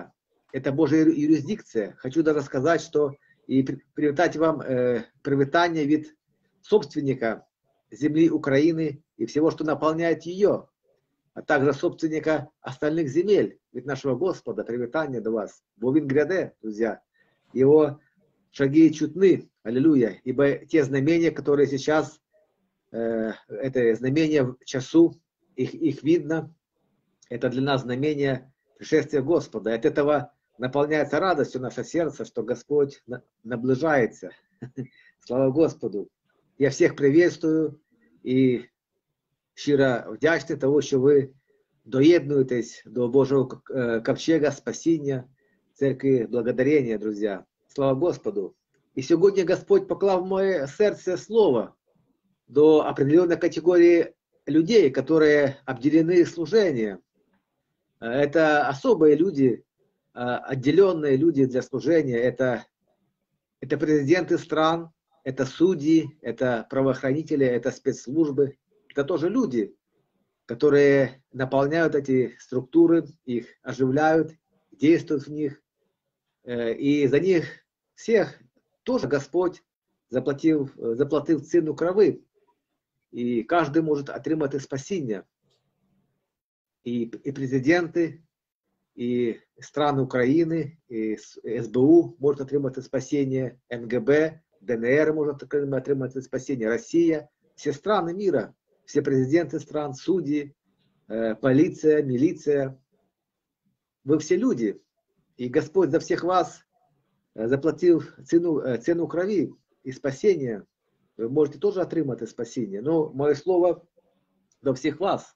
это Божья юрисдикция. Хочу даже сказать, что и привитать вам привитание вид собственника земли Украины и всего, что наполняет ее, а также собственника остальных земель, ведь нашего Господа, привитание до вас. Бовин гряде, друзья, его шаги чутны, аллилуйя, ибо те знамения, которые сейчас, это знамения в часу, их видно, это для нас знамение пришествия Господа. От этого наполняется радостью наше сердце, что Господь наближается. Слава Господу! Я всех приветствую і щиро вдячний того, що ви доєднуєтесь до Божого ковчега спасіння, церкви благодарения, друзья. Слава Господу! І сьогодні Господь поклав в моє серце слово до определенной категории людей, которые обделены служением. Это особые люди, отделенные люди для служения. Это президенты стран, это судьи, это правоохранители, это спецслужбы. Это тоже люди, которые наполняют эти структуры, их оживляют, действуют в них. И за них всех тоже Господь заплатил цену крови. И каждый может отримати спасіння. И президенты, и страны Украины, и СБУ может отримати спасение, МГБ, ДНР может отримати спасение, Россия, все страны мира, все президенты стран, судьи, полиция, милиция. Вы все люди. И Господь за всех вас заплатил цену крови и спасения. Вы можете тоже отримати спасіння. Но мое слово до всех вас,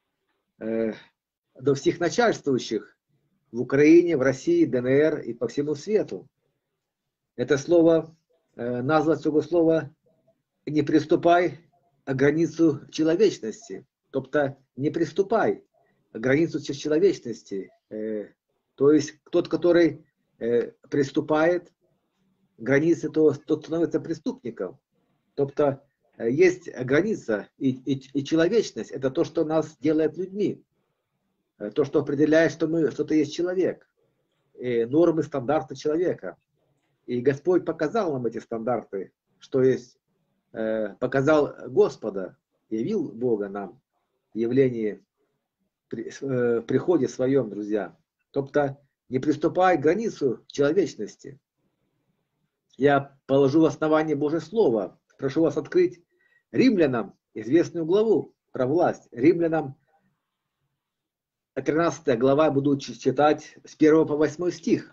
до всех начальствующих в Украине, в России, ДНР и по всему свету. Это слово, назва цього слова «не приступай к границу человечности». Тобто не приступай к границу человечности. То есть тот, который приступает к границе, тот становится преступником. Тобто есть граница и человечность. Это то, что нас делает людьми. То, что определяет, что ты есть человек. И нормы, стандарты человека. И Господь показал нам эти стандарты, что есть, показал Господа, явил Бога нам в явлении, в приходе своем, друзья. Тобто не приступай к границу человечности. Я положу в основание Божье Слово. Прошу вас открыть Римлянам известную главу про власть. Римлянам 13 глава, буду читать с 1 по 8 стих.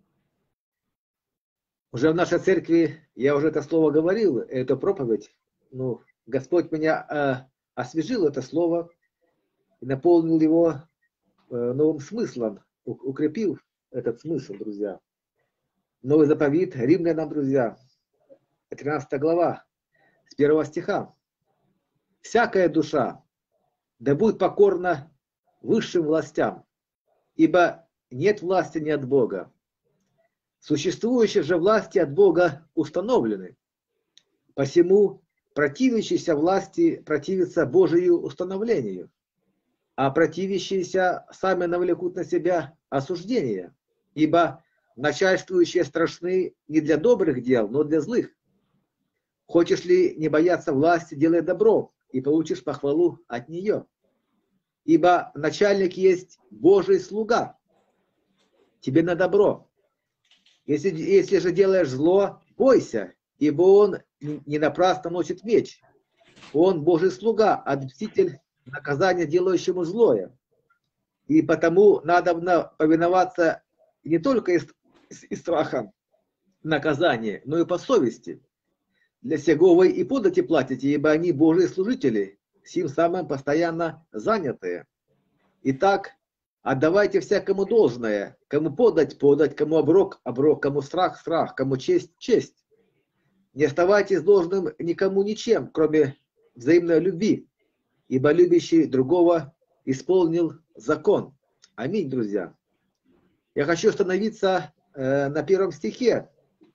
Уже в нашей церкви, я уже это слово говорил, эту проповедь, ну, Господь меня освежил это слово и наполнил его новым смыслом, укрепил этот смысл, друзья. Новый заповедь Римлянам, друзья, 13 глава, с 1 стиха. «Всякая душа да будет покорна высшим властям, ибо нет власти не от Бога. Существующие же власти от Бога установлены. Посему противящиеся власти противятся Божию установлению, а противящиеся сами навлекут на себя осуждение, ибо начальствующие страшны не для добрых дел, но для злых. Хочешь ли не бояться власти, делай добро, и получишь похвалу от нее. Ибо начальник есть Божий слуга, тебе на добро. Если же делаешь зло, бойся, ибо он не напрасно носит меч. Он Божий слуга, отмститель наказания делающему злое. И потому надо повиноваться не только из страха наказания, но и по совести. Для сего вы и подати платите, ибо они Божьи служители, сим самым постоянно занятые. Итак, отдавайте всякому должное, кому подать, кому оброк, кому страх, кому честь. Не оставайтесь должным никому ничем, кроме взаимной любви, ибо любящий другого исполнил закон. Аминь, друзья. Я хочу остановиться на 1 стихе.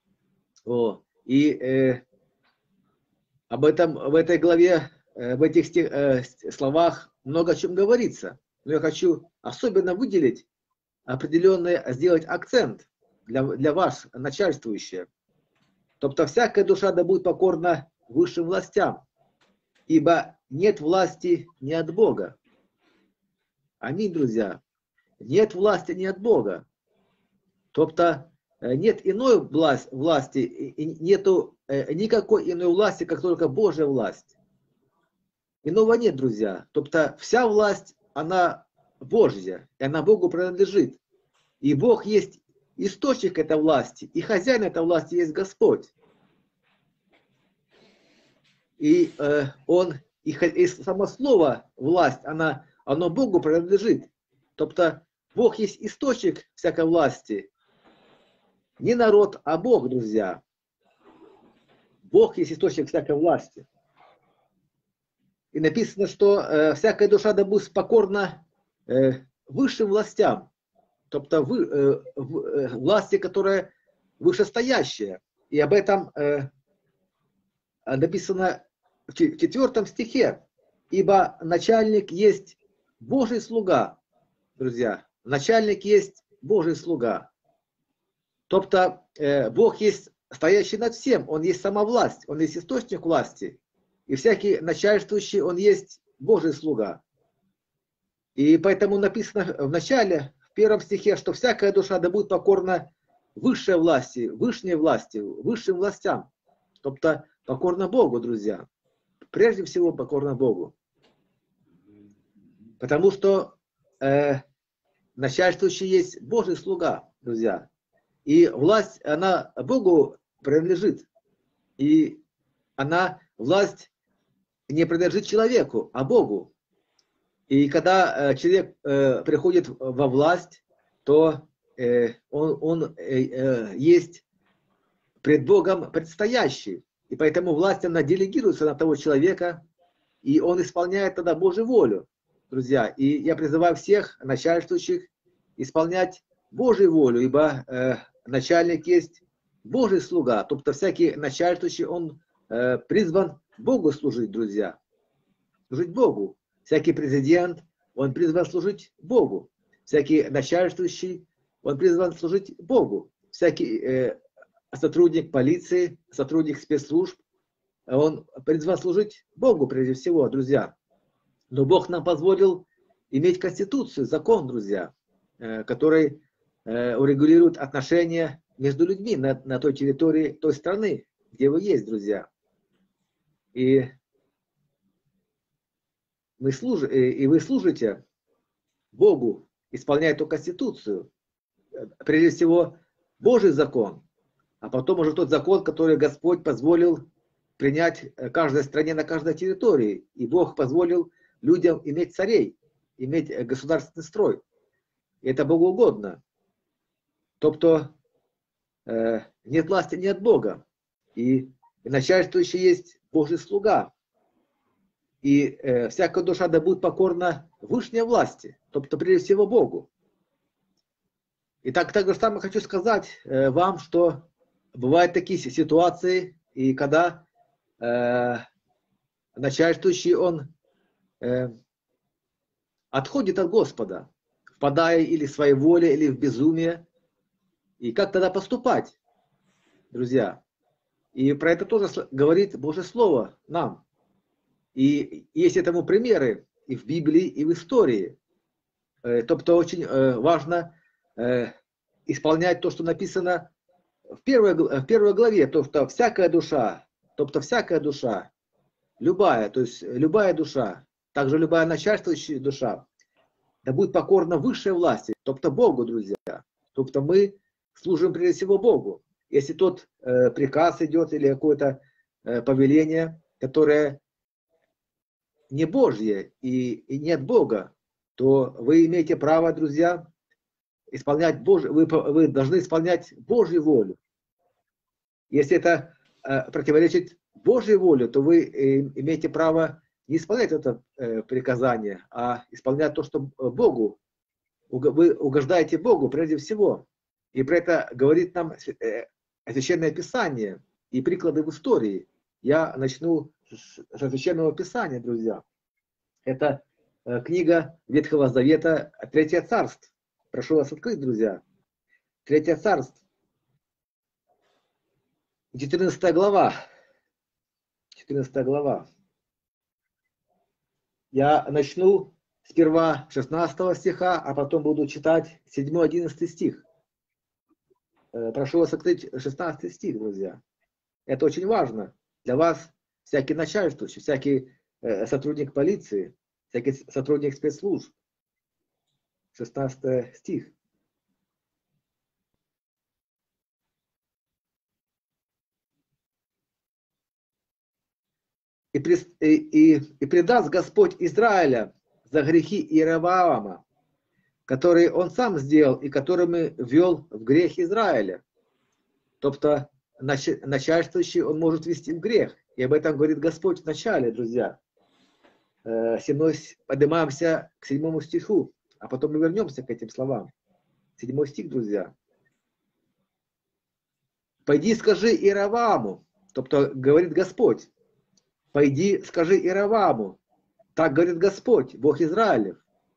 Об этом в этой главе, в этих словах много о чем говорится. Но я хочу особенно выделить определенный сделать акцент для вас, начальствующие. Тобто всякая душа да будет покорна высшим властям, ибо нет власти не от Бога. Аминь, друзья. Нет власти не от Бога. Тобто нет иной власти, и нету никакой иной власти, как только Божья власть. Иного нет, друзья. Тобто вся власть, она Божья, и она Богу принадлежит. И Бог есть источник этой власти, и хозяин этой власти есть Господь. И и само слово власть, оно Богу принадлежит. Тобто Бог есть источник всякой власти. Не народ, а Бог, друзья. Бог есть источник всякой власти. И написано, что всякая душа да будет покорна высшим властям. Тобто власти, которая вышестоящая. И об этом написано в 4 стихе. Ибо начальник есть Божий слуга, друзья. Начальник есть Божий слуга. Тобто Бог есть стоящий над всем. Он есть сама власть. Он есть источник власти. И всякий начальствующий, он есть Божий слуга. И поэтому написано в начале, в 1 стихе, что всякая душа да будет покорна высшей власти, высшим властям. Тобто покорна Богу, друзья. Прежде всего покорна Богу. Потому что начальствующий есть Божий слуга, друзья. И власть, она Богу принадлежит. И власть не принадлежит человеку, а Богу. И когда человек приходит во власть, то он есть пред Богом предстоящий. И поэтому власть, она делегируется на того человека, и он исполняет тогда Божью волю, друзья. И я призываю всех начальствующих исполнять Божью волю, ибо начальник есть Божий слуга. Тобто всякий начальствующий, он призван Богу служить, друзья. Служить Богу. Всякий президент, он призван служить Богу. Всякий начальствующий, он призван служить Богу. Всякий сотрудник полиции, сотрудник спецслужб, он призван служить Богу прежде всего, друзья. Но Бог нам позволил иметь конституцию, закон, друзья, который урегулирует отношения между людьми на той территории, той страны, где вы есть, друзья. И вы служите Богу, исполняя эту конституцию. Прежде всего, Божий закон, а потом уже тот закон, который Господь позволил принять каждой стране на каждой территории. И Бог позволил людям иметь царей, иметь государственный строй. И это Богу угодно. Тобто нет власти не от Бога. И начальствующий есть Божий слуга. И всякая душа да будет покорна вышней власти, тобто прежде всего Богу. И так же самое хочу сказать вам, что бывают такие ситуации, и когда начальствующий, он отходит от Господа, впадая или в своей воле, или в безумие. И как тогда поступать, друзья? И про это тоже говорит Божье Слово нам. И есть этому примеры и в Библии, и в истории. Тобто очень важно исполнять то, что написано в первой главе. Тобто всякая душа, любая, то есть любая душа, также любая начальствующая душа, да будет покорна высшей власти, тобто Богу, друзья. Тобто мы служим прежде всего Богу. Если тот приказ идет или какое-то повеление, которое не Божье и не от Бога, то вы имеете право, друзья, исполнять вы должны исполнять Божью волю. Если это противоречит Божьей воле, то вы имеете право не исполнять это приказание, а исполнять то, что Богу. Вы угождаете Богу прежде всего. И про это говорит нам Священное Писание и приклады в истории. Я начну с Священного Писания, друзья. Это книга Ветхого Завета, 3 Царств. Прошу вас открыть, друзья. 3 царство, 14 глава. 14 глава. Я начну сперва 16 стиха, а потом буду читать 7-11 стих. Прошу вас открыть 16 стих, друзья. Это очень важно для вас, всякий начальствующий, всякий сотрудник полиции, всякий сотрудник спецслужб. 16 стих. И предаст Господь Израиля за грехи Иеровоама, которые он сам сделал и которыми ввел в грех Израиля. Тобто начальствующий он может ввести в грех. И об этом говорит Господь в начале, друзья. Поднимаемся к 7 стиху, а потом мы вернемся к этим словам. 7 стих, друзья. «Пойди скажи Иеровоаму», тобто говорит Господь, «Пойди скажи Иеровоаму, так говорит Господь, Бог Израилев.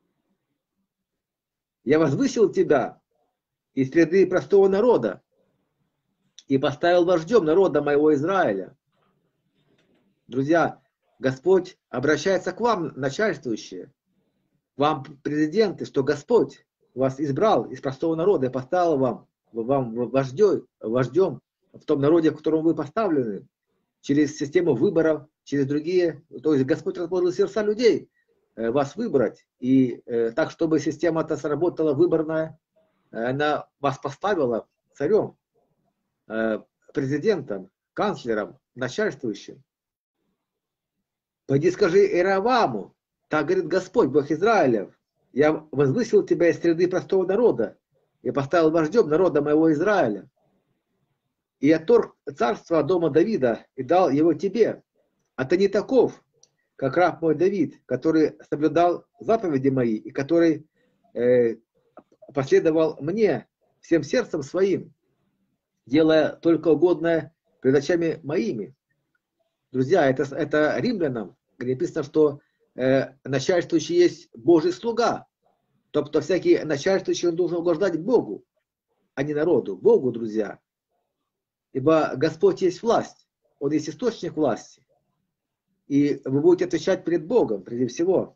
Я возвысил тебя из среды простого народа и поставил вождем народа моего Израиля». Друзья, Господь обращается к вам, начальствующие, к вам, президенты, что Господь вас избрал из простого народа и поставил вам вождем в том народе, в котором вы поставлены, через систему выборов, через другие. То есть Господь расположил сердца людей вас выбрать. И так, чтобы система-то сработала выборная, она вас поставила царем, президентом, канцлером, начальствующим. «Пойди скажи Иеровоаму, так говорит Господь, Бог Израилев, я возвысил тебя из среды простого народа и поставил вождем народа моего Израиля. И отторг царство дома Давида и дал его тебе. А ты не таков, как раб мой Давид, который соблюдал заповеди мои и который последовал мне всем сердцем своим, делая только угодное пред очами моими». Друзья, это римлянам, где написано, что начальствующий есть Божий слуга. Тобто всякий начальствующий, он должен угождать Богу, а не народу. Богу, друзья. Ибо Господь есть власть, Он есть источник власти. И вы будете отвечать перед Богом, прежде всего.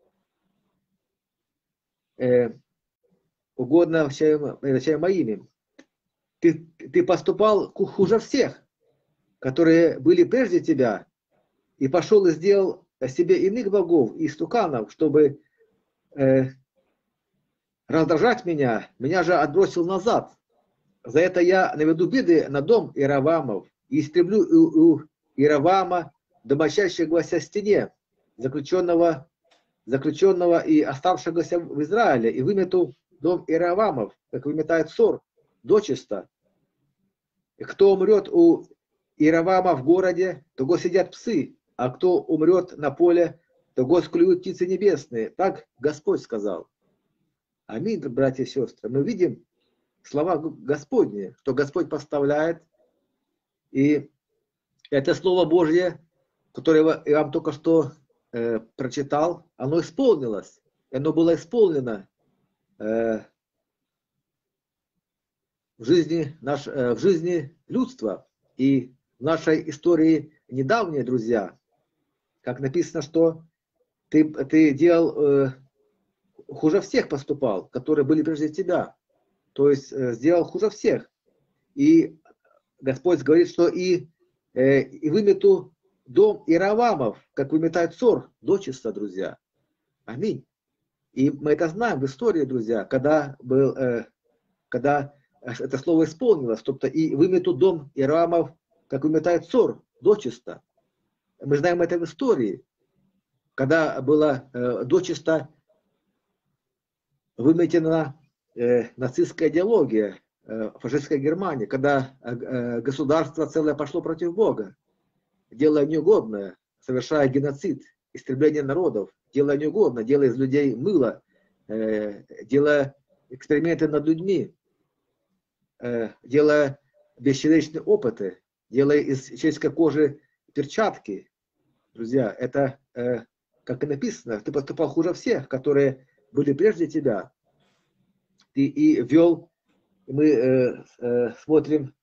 Угодно очами моими. Ты поступал хуже всех, которые были прежде тебя, и пошел и сделал себе иных богов и истуканов, чтобы раздражать меня. Меня же отбросил назад. За это я наведу беды на дом Иеровоамов и истреблю у Иеровоама, домочащегося в стене, заключенного и оставшегося в Израиле, и вымету дом Иеровоамов, как выметает сор, дочисто. И кто умрет у Иеровоама в городе, того сидят псы, а кто умрет на поле, того склюют птицы небесные. Так Господь сказал. Аминь, братья и сестры. Мы видим слова Господни, что Господь поставляет. И это Слово Божье, которое я вам только что прочитал, оно исполнилось. Оно было исполнено в жизни людства. И в нашей истории недавние, друзья, как написано, что ты делал, хуже всех поступал, которые были прежде тебя. То есть сделал хуже всех. И Господь говорит, что и вымету дом Иеровоамов, как выметает сор, дочисто, друзья. Аминь. И мы это знаем в истории, друзья, когда это слово исполнилось, тобто и вымету дом Иеровоамов, как выметает сор, дочисто. Мы знаем это в истории, когда была дочисто выметена нацистская идеология, фашистская Германия, когда государство целое пошло против Бога, делая неугодное, совершая геноцид, истребление народов, делая неугодно, делая из людей мыло, делая эксперименты над людьми, делая бесчеловечные опыты, делая из человеческой кожи перчатки. Друзья, это, как и написано, ты поступал хуже всех, которые были прежде тебя. и вел, мы смотрим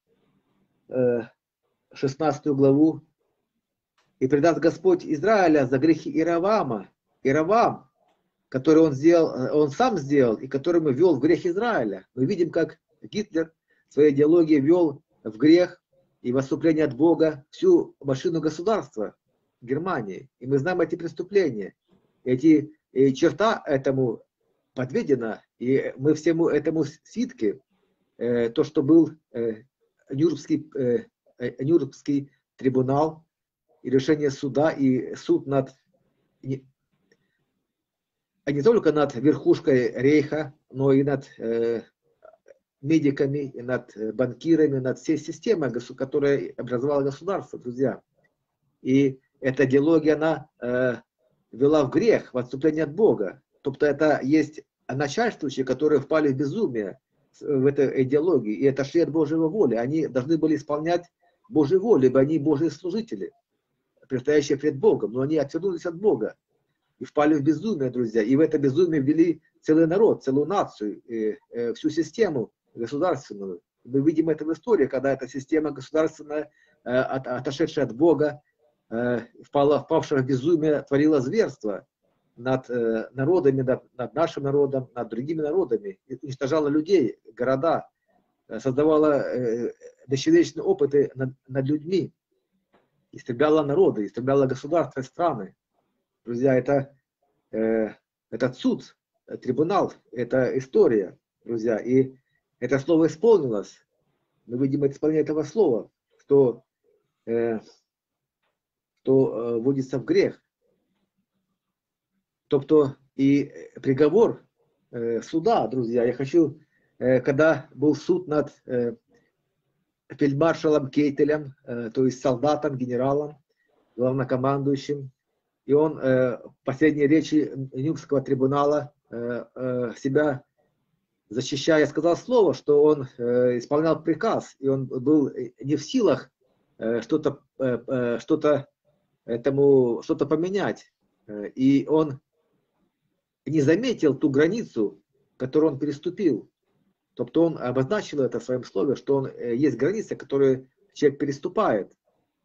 16 главу, и предаст Господь Израиля за грехи Иераваама, Иераваам, который он сам сделал, и который вел в грех Израиля. Мы видим, как Гитлер в своей идеологии вел в грех и в отступление от Бога всю машину государства Германии. И мы знаем эти преступления. Эти черта этому подведена, и мы всему этому свидки. То, что был Нюрнбергский трибунал, и решение суда, и суд над, не только над верхушкой рейха, но и над медиками, и над банкирами, над всей системой, которая образовала государство, друзья. И эта идеология, она вела в грех, в отступление от Бога. Тобто это есть начальствующие, которые впали в безумие в этой идеологии, и отошли от Божьей воли. Они должны были исполнять Божью волю, ибо они Божьи служители, предстоящие пред Богом, но они отвернулись от Бога и впали в безумие, друзья. И в это безумие ввели целый народ, целую нацию, всю систему государственную. Мы видим это в истории, когда эта система государственная, отошедшая от Бога, впавшая в безумие, творила зверство над народами, над нашим народом, над другими народами, уничтожала людей, города, создавала бесчеловечные опыты над людьми, истребляла народы, истребляла государства и страны. Друзья, это суд, трибунал, это история, друзья. И это слово исполнилось. Мы видим исполнение этого слова, что вводится в грех. Тобто и приговор суда, друзья. Я хочу, когда был суд над фельдмаршалом Кейтелем, то есть солдатом, генералом, главнокомандующим, и он в последней речи Нюрнбергского трибунала себя защищая, сказал слово, что он исполнял приказ, и он был не в силах что-то поменять. И он не заметил ту границу, которую он переступил. Тобто он обозначил это в своем слове, что есть граница, которую человек переступает.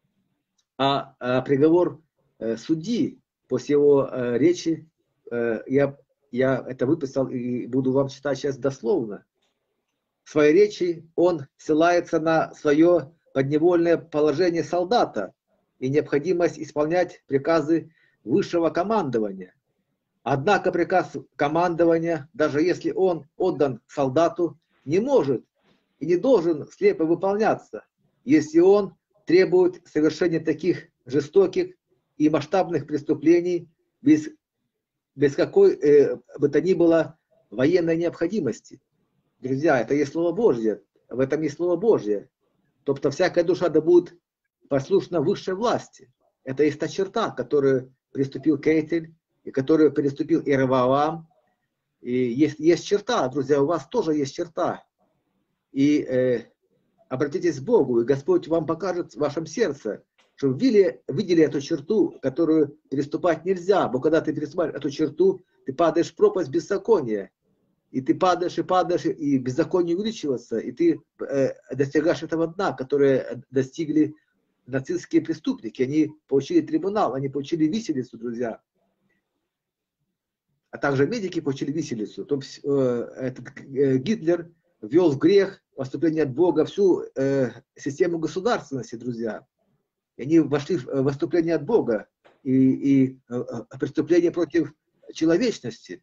А приговор судьи после его речи, я это выписал и буду вам читать сейчас дословно. В своей речи он ссылается на свое подневольное положение солдата и необходимость исполнять приказы высшего командования. Однако приказ командования, даже если он отдан солдату, не может и не должен слепо выполняться, если он требует совершения таких жестоких и масштабных преступлений без какой бы то ни было военной необходимости. Друзья, это есть Слово Божье, в этом есть Слово Божье. Тобто всякая душа да будет послушна высшей власти. Это есть та черта, которую приступил Кейтель, и которую переступил Иераваам. И есть черта, друзья, у вас тоже есть черта. И обратитесь к Богу, и Господь вам покажет в вашем сердце, чтобы вы видели эту черту, которую переступать нельзя. Бо когда ты переступаешь эту черту, ты падаешь в пропасть беззакония. И ты падаешь, и беззаконие увеличивается, и ты достигаешь этого дна, которое достигли нацистские преступники. Они получили трибунал, они получили виселицу, друзья. А также медики получили виселицу. То есть Гитлер ввел в грех, в отступление от Бога, всю систему государственности, друзья. И они вошли в отступление от Бога и преступление против человечности.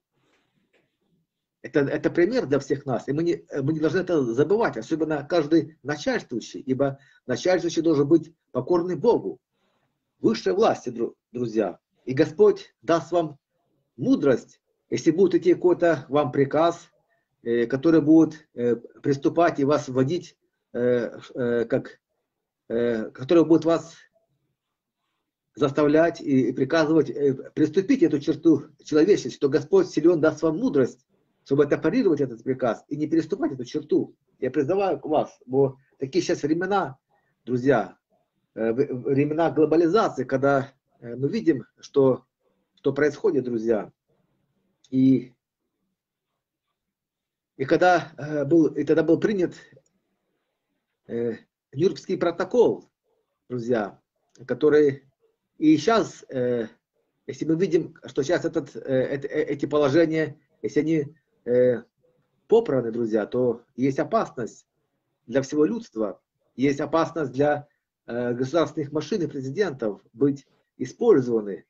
Это пример для всех нас, и мы не должны это забывать, особенно каждый начальствующий, ибо начальствующий должен быть покорный Богу, высшей власти, друзья. И Господь даст вам мудрость, если будет идти какой-то вам приказ, который будет приступать и вас вводить, который будет вас заставлять и приказывать приступить эту черту человечности, то Господь силен даст вам мудрость, чтобы отопарировать этот приказ и не переступать эту черту. Я призываю вас, бо такие сейчас времена, друзья, времена глобализации, когда мы видим, что происходит, друзья. И И тогда был принят Нюрнбергский протокол, друзья, который и сейчас, если мы видим, что сейчас эти положения, если они попраны, друзья, то есть опасность для всего людства, есть опасность для государственных машин и президентов быть использованными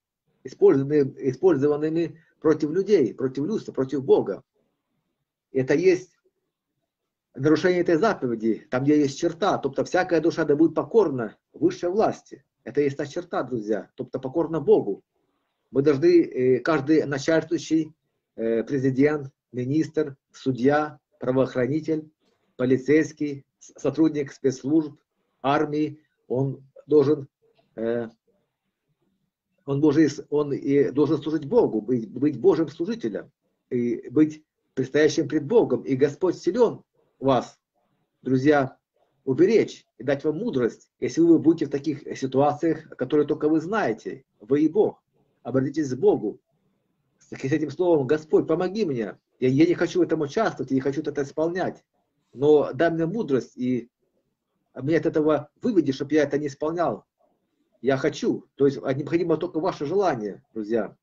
против людей, против людства, против Бога. Это есть нарушение этой заповеди, там, где есть черта, тобто всякая душа да будет покорна высшей власти. Это есть та черта, друзья, тобто покорна Богу. Мы должны, каждый начальствующий, президент, министр, судья, правоохранитель, полицейский, сотрудник спецслужб, армии, он должен служить Богу, быть Божьим служителем, и быть предстоящим пред Богом. И Господь силен вас, друзья, уберечь и дать вам мудрость, если вы будете в таких ситуациях, которые только вы знаете, вы и Бог. Обратитесь к Богу с этим словом: Господь, помоги мне. Я не хочу в этом участвовать, я не хочу это исполнять, но дай мне мудрость, и меня от этого выведи, чтобы я это не исполнял. Я хочу. То есть необходимо только ваше желание, друзья.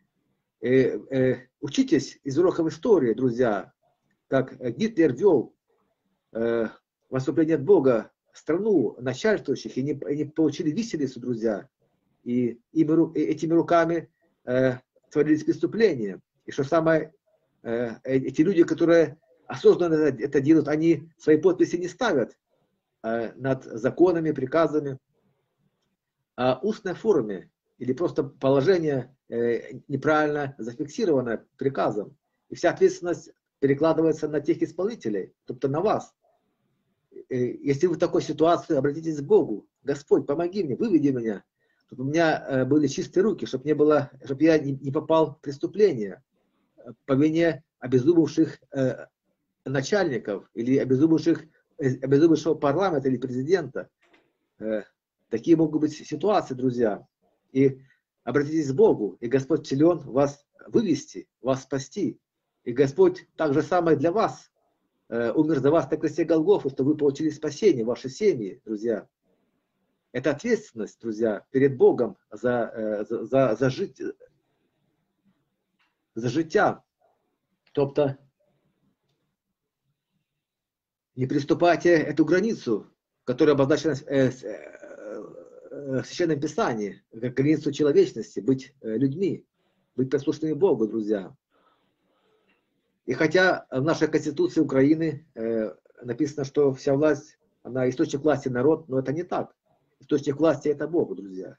Учитесь из уроков истории, друзья, как Гитлер вел выступление от Бога страну начальствующих, и они получили виселицу, друзья, и этими руками творились преступления. И что самое, эти люди, которые осознанно это делают, они свои подписи не ставят над законами, приказами, а устной форме или просто положение неправильно зафиксировано приказом. И вся ответственность перекладывается на тех исполнителей, тобто на вас. Если вы в такой ситуации, обратитесь к Богу: Господь, помоги мне, выведи меня, чтобы у меня были чистые руки, чтобы я не попал в преступление по вине обезумевших начальников или обезумевшего парламента или президента. Такие могут быть ситуации, друзья. И обратитесь к Богу, и Господь силен вас вывести, вас спасти. И Господь так же самое для вас умер за вас на кресте Голгофы, чтобы вы получили спасение, ваши семьи, друзья. Это ответственность, друзья, перед Богом за життя. Тобто не приступайте эту границу, которая обозначена в Священном Писании, как границу человечности, быть людьми, быть послушными Богу, друзья. И хотя в нашей Конституции Украины написано, что вся власть, она источник власти народ, но это не так. Источник власти — это Бог, друзья.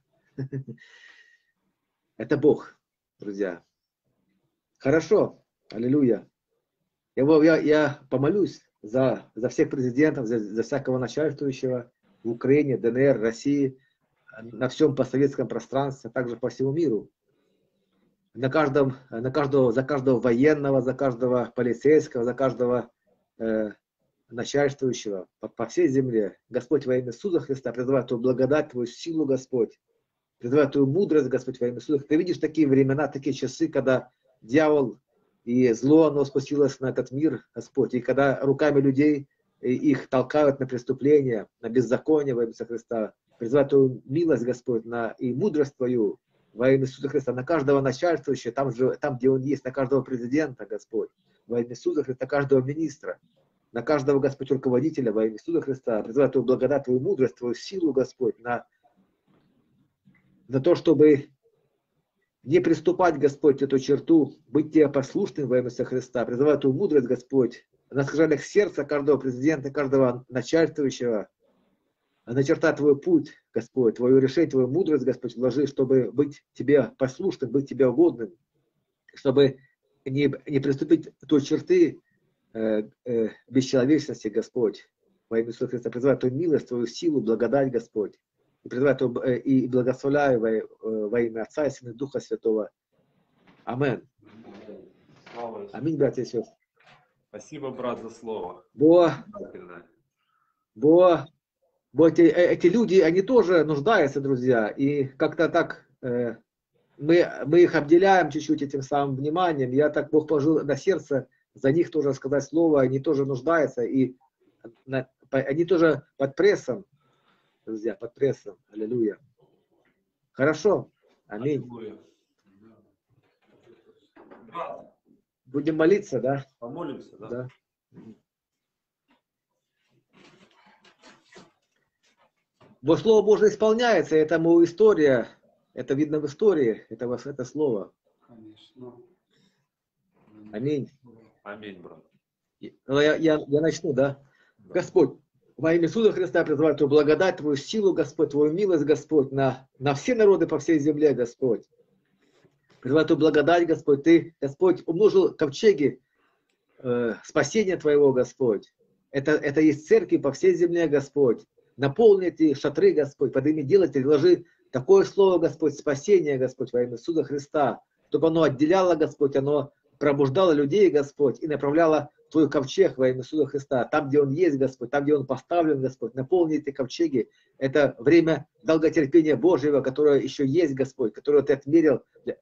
Это Бог, друзья. Хорошо, аллилуйя. Я помолюсь за всех президентов, за всякого начальствующего в Украине, ДНР, России, на всем постсоветском пространстве, также по всему миру. За каждого военного, за каждого полицейского, за каждого начальствующего по всей земле. Господь, во имя Иисуса Христа, призываю Твою благодать, Твою силу, Господь. Призываю Твою мудрость, Господь, во имя Иисуса. Ты видишь такие времена, такие часы, когда дьявол и зло, оно спустилось на этот мир, Господь. И когда руками людей их толкают на преступления, на беззаконие во имя Иисуса Христа. Призываю Твою милость, Господь, и мудрость Твою во имя Иисуса Христа, на каждого начальствующего, там, где он есть, на каждого президента, Господь, во имя Иисуса Христа, каждого министра, на каждого, Господь, руководителя во имя Иисуса Христа. Призываю Твою благодать, Твою мудрость, Твою силу, Господь, на то, чтобы не приступать, Господь, эту черту, быть Тебе послушным во имя Иисуса Христа. Призываю Твою мудрость, Господь, на скрижалях сердца каждого президента, каждого начальствующего, начертать Твой путь, Господь, Твое решение, Твою мудрость, Господь, вложи, чтобы быть Тебе послушным, быть Тебе угодным, чтобы не приступить к той черты бесчеловечности, Господь, во имя Иисуса Христа. Призываю Твою милость, Твою силу, благодать, Господь, и призываю и благословляю во имя Отца и Сына и Духа Святого. Аминь. Аминь, братья и сестры. Спасибо, брат, за слово. Эти люди, они тоже нуждаются, друзья, и как-то так мы их обделяем чуть-чуть этим самым вниманием. Я так, Бог положил на сердце за них тоже сказать слово, они тоже нуждаются, и они тоже под прессом, друзья, под прессом. Аллилуйя. Хорошо. Аминь. Аллилуйя. Будем молиться, да? Помолимся, да? Да. Бо Слово Божие исполняется, это история, это видно в истории, это слово. Конечно. Аминь. Аминь, брат. Я начну, да? Господь, во имя Иисуса Христа призываю Твою благодать, Твою силу, Господь, Твою милость, Господь, на все народы по всей земле, Господь. Призываю Твою благодать, Господь, Ты, Господь, умножил ковчеги спасения Твоего, Господь. Это есть церкви по всей земле, Господь. Наполни эти шатры, Господь, подними делатель, ложи такое слово, Господь, спасение, Господь, во имя Иисуса Христа, чтобы оно отделяло, Господь, оно пробуждало людей, Господь, и направляло Твой ковчег во имя Иисуса Христа. Там, где он есть, Господь, там, где он поставлен, Господь, наполни эти ковчеги. Это время долготерпения Божьего, которое еще есть, Господь, которое Ты отмерил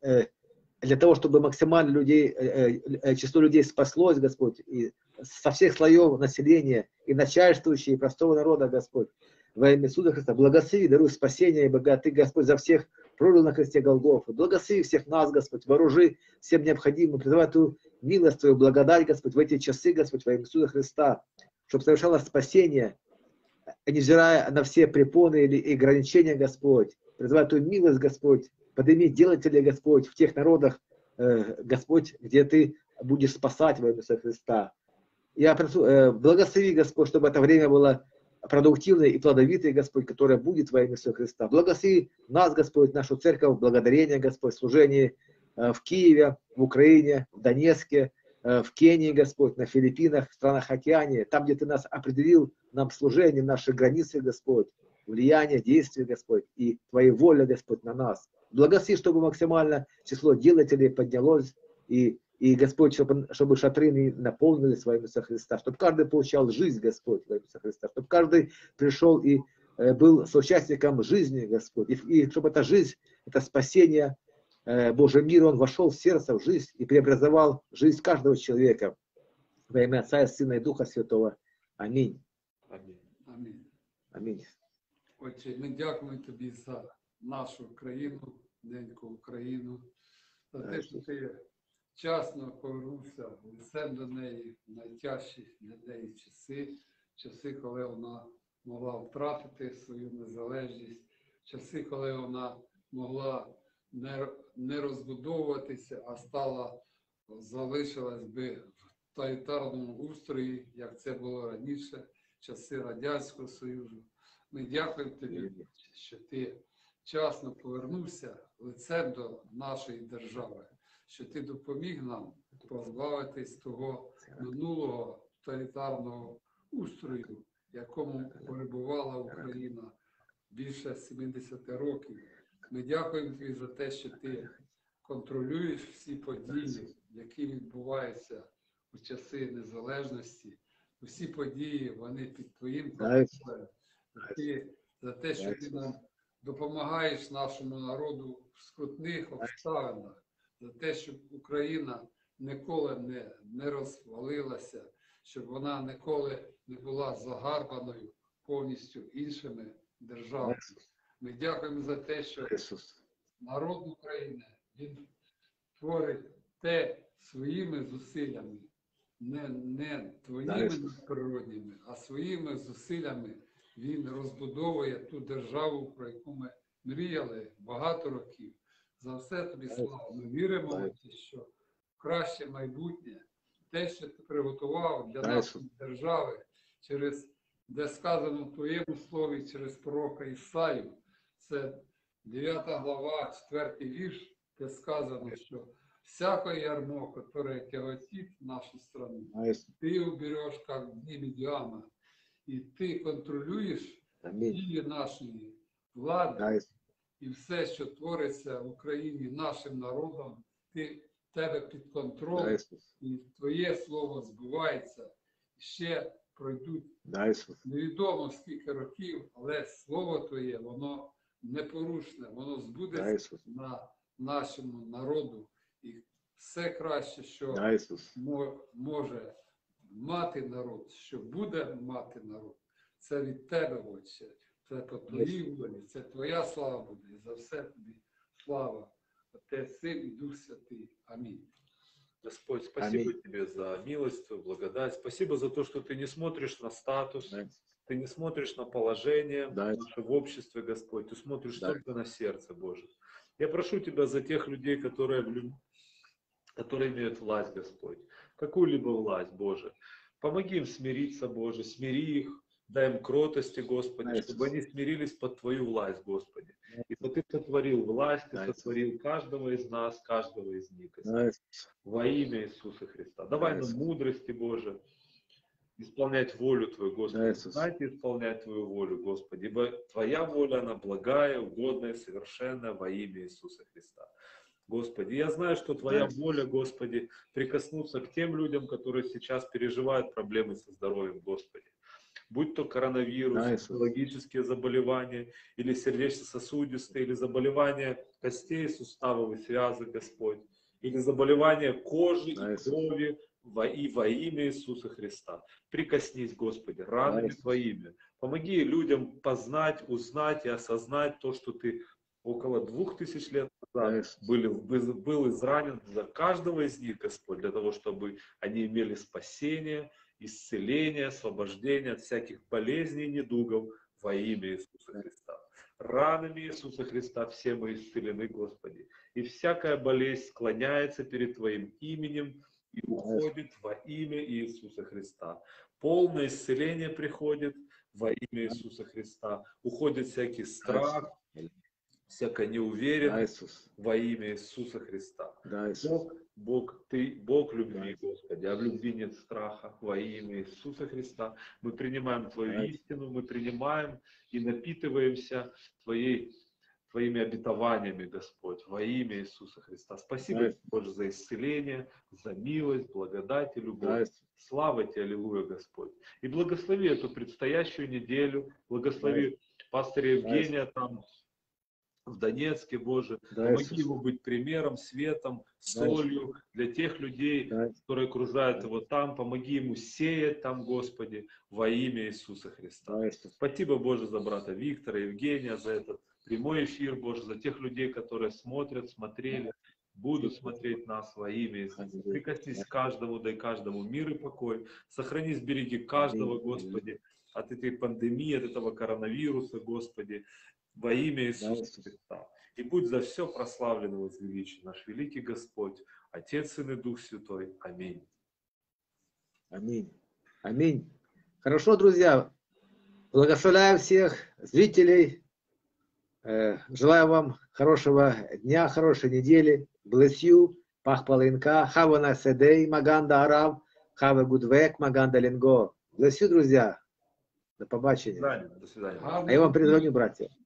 для того, чтобы максимально людей, число людей спаслось, Господь, и со всех слоев населения, и начальствующие, и простого народа, Господь. Во имя Иисуса Христа, благослови, даруй спасение, и Ты, Господь, за всех пролил на кресте Голгофы. Благослови всех нас, Господь, вооружи всем необходимым, призывай Твою милость, Твою благодать, Господь, в эти часы, Господь, во имя Иисуса Христа, чтобы совершалось спасение, невзирая на все препоны или ограничения, Господь. Призывай Твою милость, Господь, подними делателей, Господь, в тех народах, Господь, где Ты будешь спасать во имя Иисуса Христа. Я прошу, благослови, Господь, чтобы это время было продуктивное и плодовитое, Господь, которое будет во имя Иисуса Христа. Благослови нас, Господь, нашу церковь, благодарение, Господь, служение в Киеве, в Украине, в Донецке, в Кении, Господь, на Филиппинах, в странах Океании, там, где Ты нас определил, нам служение, наши границы, Господь, влияние, действие, Господь, и Твоя воля, Господь, на нас. Благослови, чтобы максимально число делателей поднялось, и Господь, чтобы шатры наполнились во имя Иисуса Христа, чтобы каждый получал жизнь, Господь, во имя Иисуса Христа, чтобы каждый пришел и был соучастником жизни, Господь, и чтобы эта жизнь, это спасение Божий мир, он вошел в сердце, в жизнь и преобразовал жизнь каждого человека. Во имя Отца и Сына и Духа Святого. Аминь. Аминь. Амінь. Аминь. Отче, ми дякуємо Тобі за нашу країну, неньку Україну, за те, що Ти вчасно повернувся лицем до неї в найтяжчі для неї часи, коли вона могла втратити свою незалежність, часи, коли вона могла не розбудовуватися, а залишилась би в тоталітарному устрої, як це було раніше, часи Радянського Союзу. Ми дякуємо Тобі, що Ти вчасно повернувся лицем до нашої держави, що Ти допоміг нам позбавитись того минулого тоталітарного устрою, в якому перебувала Україна більше 70 років. Ми дякуємо Тобі за те, що Ти контролюєш всі події, які відбуваються у часи незалежності. Усі події, вони під Твоїм контролем. За те, що Ти нам допомагаєш нашому народу в скрутних обставинах, за те, щоб Україна ніколи не розвалилася, щоб вона ніколи не була загарбаною повністю іншими державами. Ми дякуємо за те, що народ України, він творить те своїми зусиллями, не твоїми природніми, а своїми зусиллями він розбудовує ту державу, про яку ми мріяли багато років. За все Тобі слава. Ми віримо, що краще майбутнє, те, що Ти приготував для нашої держави, де сказано в Твоєму слові через пророка Ісаю, це 9 глава, 4 вірш, де сказано, що всякое ярмо, которое тяготит нашу страну, Ты уберешь, как в дни Медиана, и Ты контролюєш дії нашої влади, і все, що твориться в Україні нашим народом, Тебе під контролем, і Твоє слово збувається. Ще пройдуть невідомо скільки років, але слово Твоє, воно непорушне, воно збудеться на нашому народу. І все краще, що Да, Иисус. може мати народ, що буде мати народ. Це від тебе, Отче. Це по твоїй волі, це твоя слава буде. І за все тобі слава. Отець, Син і Дух Святий. Амінь. Господь, спасибо Аминь. Тебе за милость, Твою благодать. Спасибо за то, что Ты не смотришь на статус, Да, Ты не смотришь на положение Да. наше в обществе, Господь. Ты смотришь Да. только на сердце, Боже. Я прошу Тебя за тех людей, которые имеют власть, Господь. Какую-либо власть, Боже. Помоги им смириться, Боже. Смири их. Дай им кротости, Господи, Да, чтобы Иисус. они смирились под Твою власть, Господи. И что Ты сотворил власть, Ты Да, Иисус. сотворил каждого из нас, каждого из них, Господь. Да, Иисус. Во имя Иисуса Христа. Давай Да, нам Иисус. мудрости, Боже, исполнять волю Твою, Господи. Да, Иисус. Знайте исполнять Твою волю, Господи. Ибо Твоя воля, она благая, угодная, совершенная во имя Иисуса Христа. Господи, я знаю, что Твоя Да. воля, Господи, прикоснуться к тем людям, которые сейчас переживают проблемы со здоровьем, Господи. Будь то коронавирус, Да, Иисус. онкологические заболевания, или сердечно-сосудистые, или заболевания костей, суставов и связок, Господь, или заболевания кожи Да, и Иисус. крови во имя Иисуса Христа. Прикоснись, Господи, ранами Иисус. Твоими. Помоги людям познать, узнать и осознать то, что Ты около 2000 лет Да, назад Иисус. был изранен за каждого из них, Господь, для того, чтобы они имели спасение, исцеление, освобождение от всяких болезней и недугов во имя Иисуса Христа. Ранами Иисуса Христа все мы исцелены, Господи. И всякая болезнь склоняется перед Твоим именем и уходит во имя Иисуса Христа. Полное исцеление приходит во имя Иисуса Христа. Уходит всякий страх, всякая Да, неуверенность Иисус. во имя Иисуса Христа. Да, Иисус. Бог, Ты Бог любви, Господи, а в любви нет страха во имя Иисуса Христа. Мы принимаем Твою Да. истину, мы принимаем и напитываемся Твоими обетованиями, Господь, во имя Иисуса Христа. Спасибо Да. Тебе, Боже, за исцеление, за милость, благодать и Да, любовь. Иисус. Слава Тебе, аллилуйя, Господь. И благослови эту предстоящую неделю, благослови пастыря Евгения там, в Донецке, Боже. Да, Помоги Иисус. ему быть примером, светом, солью для тех людей, Да, которые окружают его там. Помоги ему сеять там, Господи, во имя Иисуса Христа. Да, Иисус. Спасибо, Боже, за брата Виктора, Евгения, за этот прямой эфир, Боже, за тех людей, которые смотрят, смотрели, будут смотреть нас во имя Иисуса. Аллилуйя. Прикоснись к каждому, дай каждому мир и покой. Сохрани, сбереги каждого, Аминь. Господи, от этой пандемии, от этого коронавируса, Господи, во имя Иисуса Иисус. Христа. И будь за все прославлен и возвеличен наш великий Господь, Отец, Сын и Дух Святой. Аминь. Аминь. Аминь. Хорошо, друзья. Благословляю всех зрителей. Желаю вам хорошего дня, хорошей недели. Bless you. Пах Палинка. Have a nice day. Maganda Arab. Have a good week. Maganda Lingo. Bless you, друзья. До До побачення. свидания. До свидания. А я вам перезвоню, братья.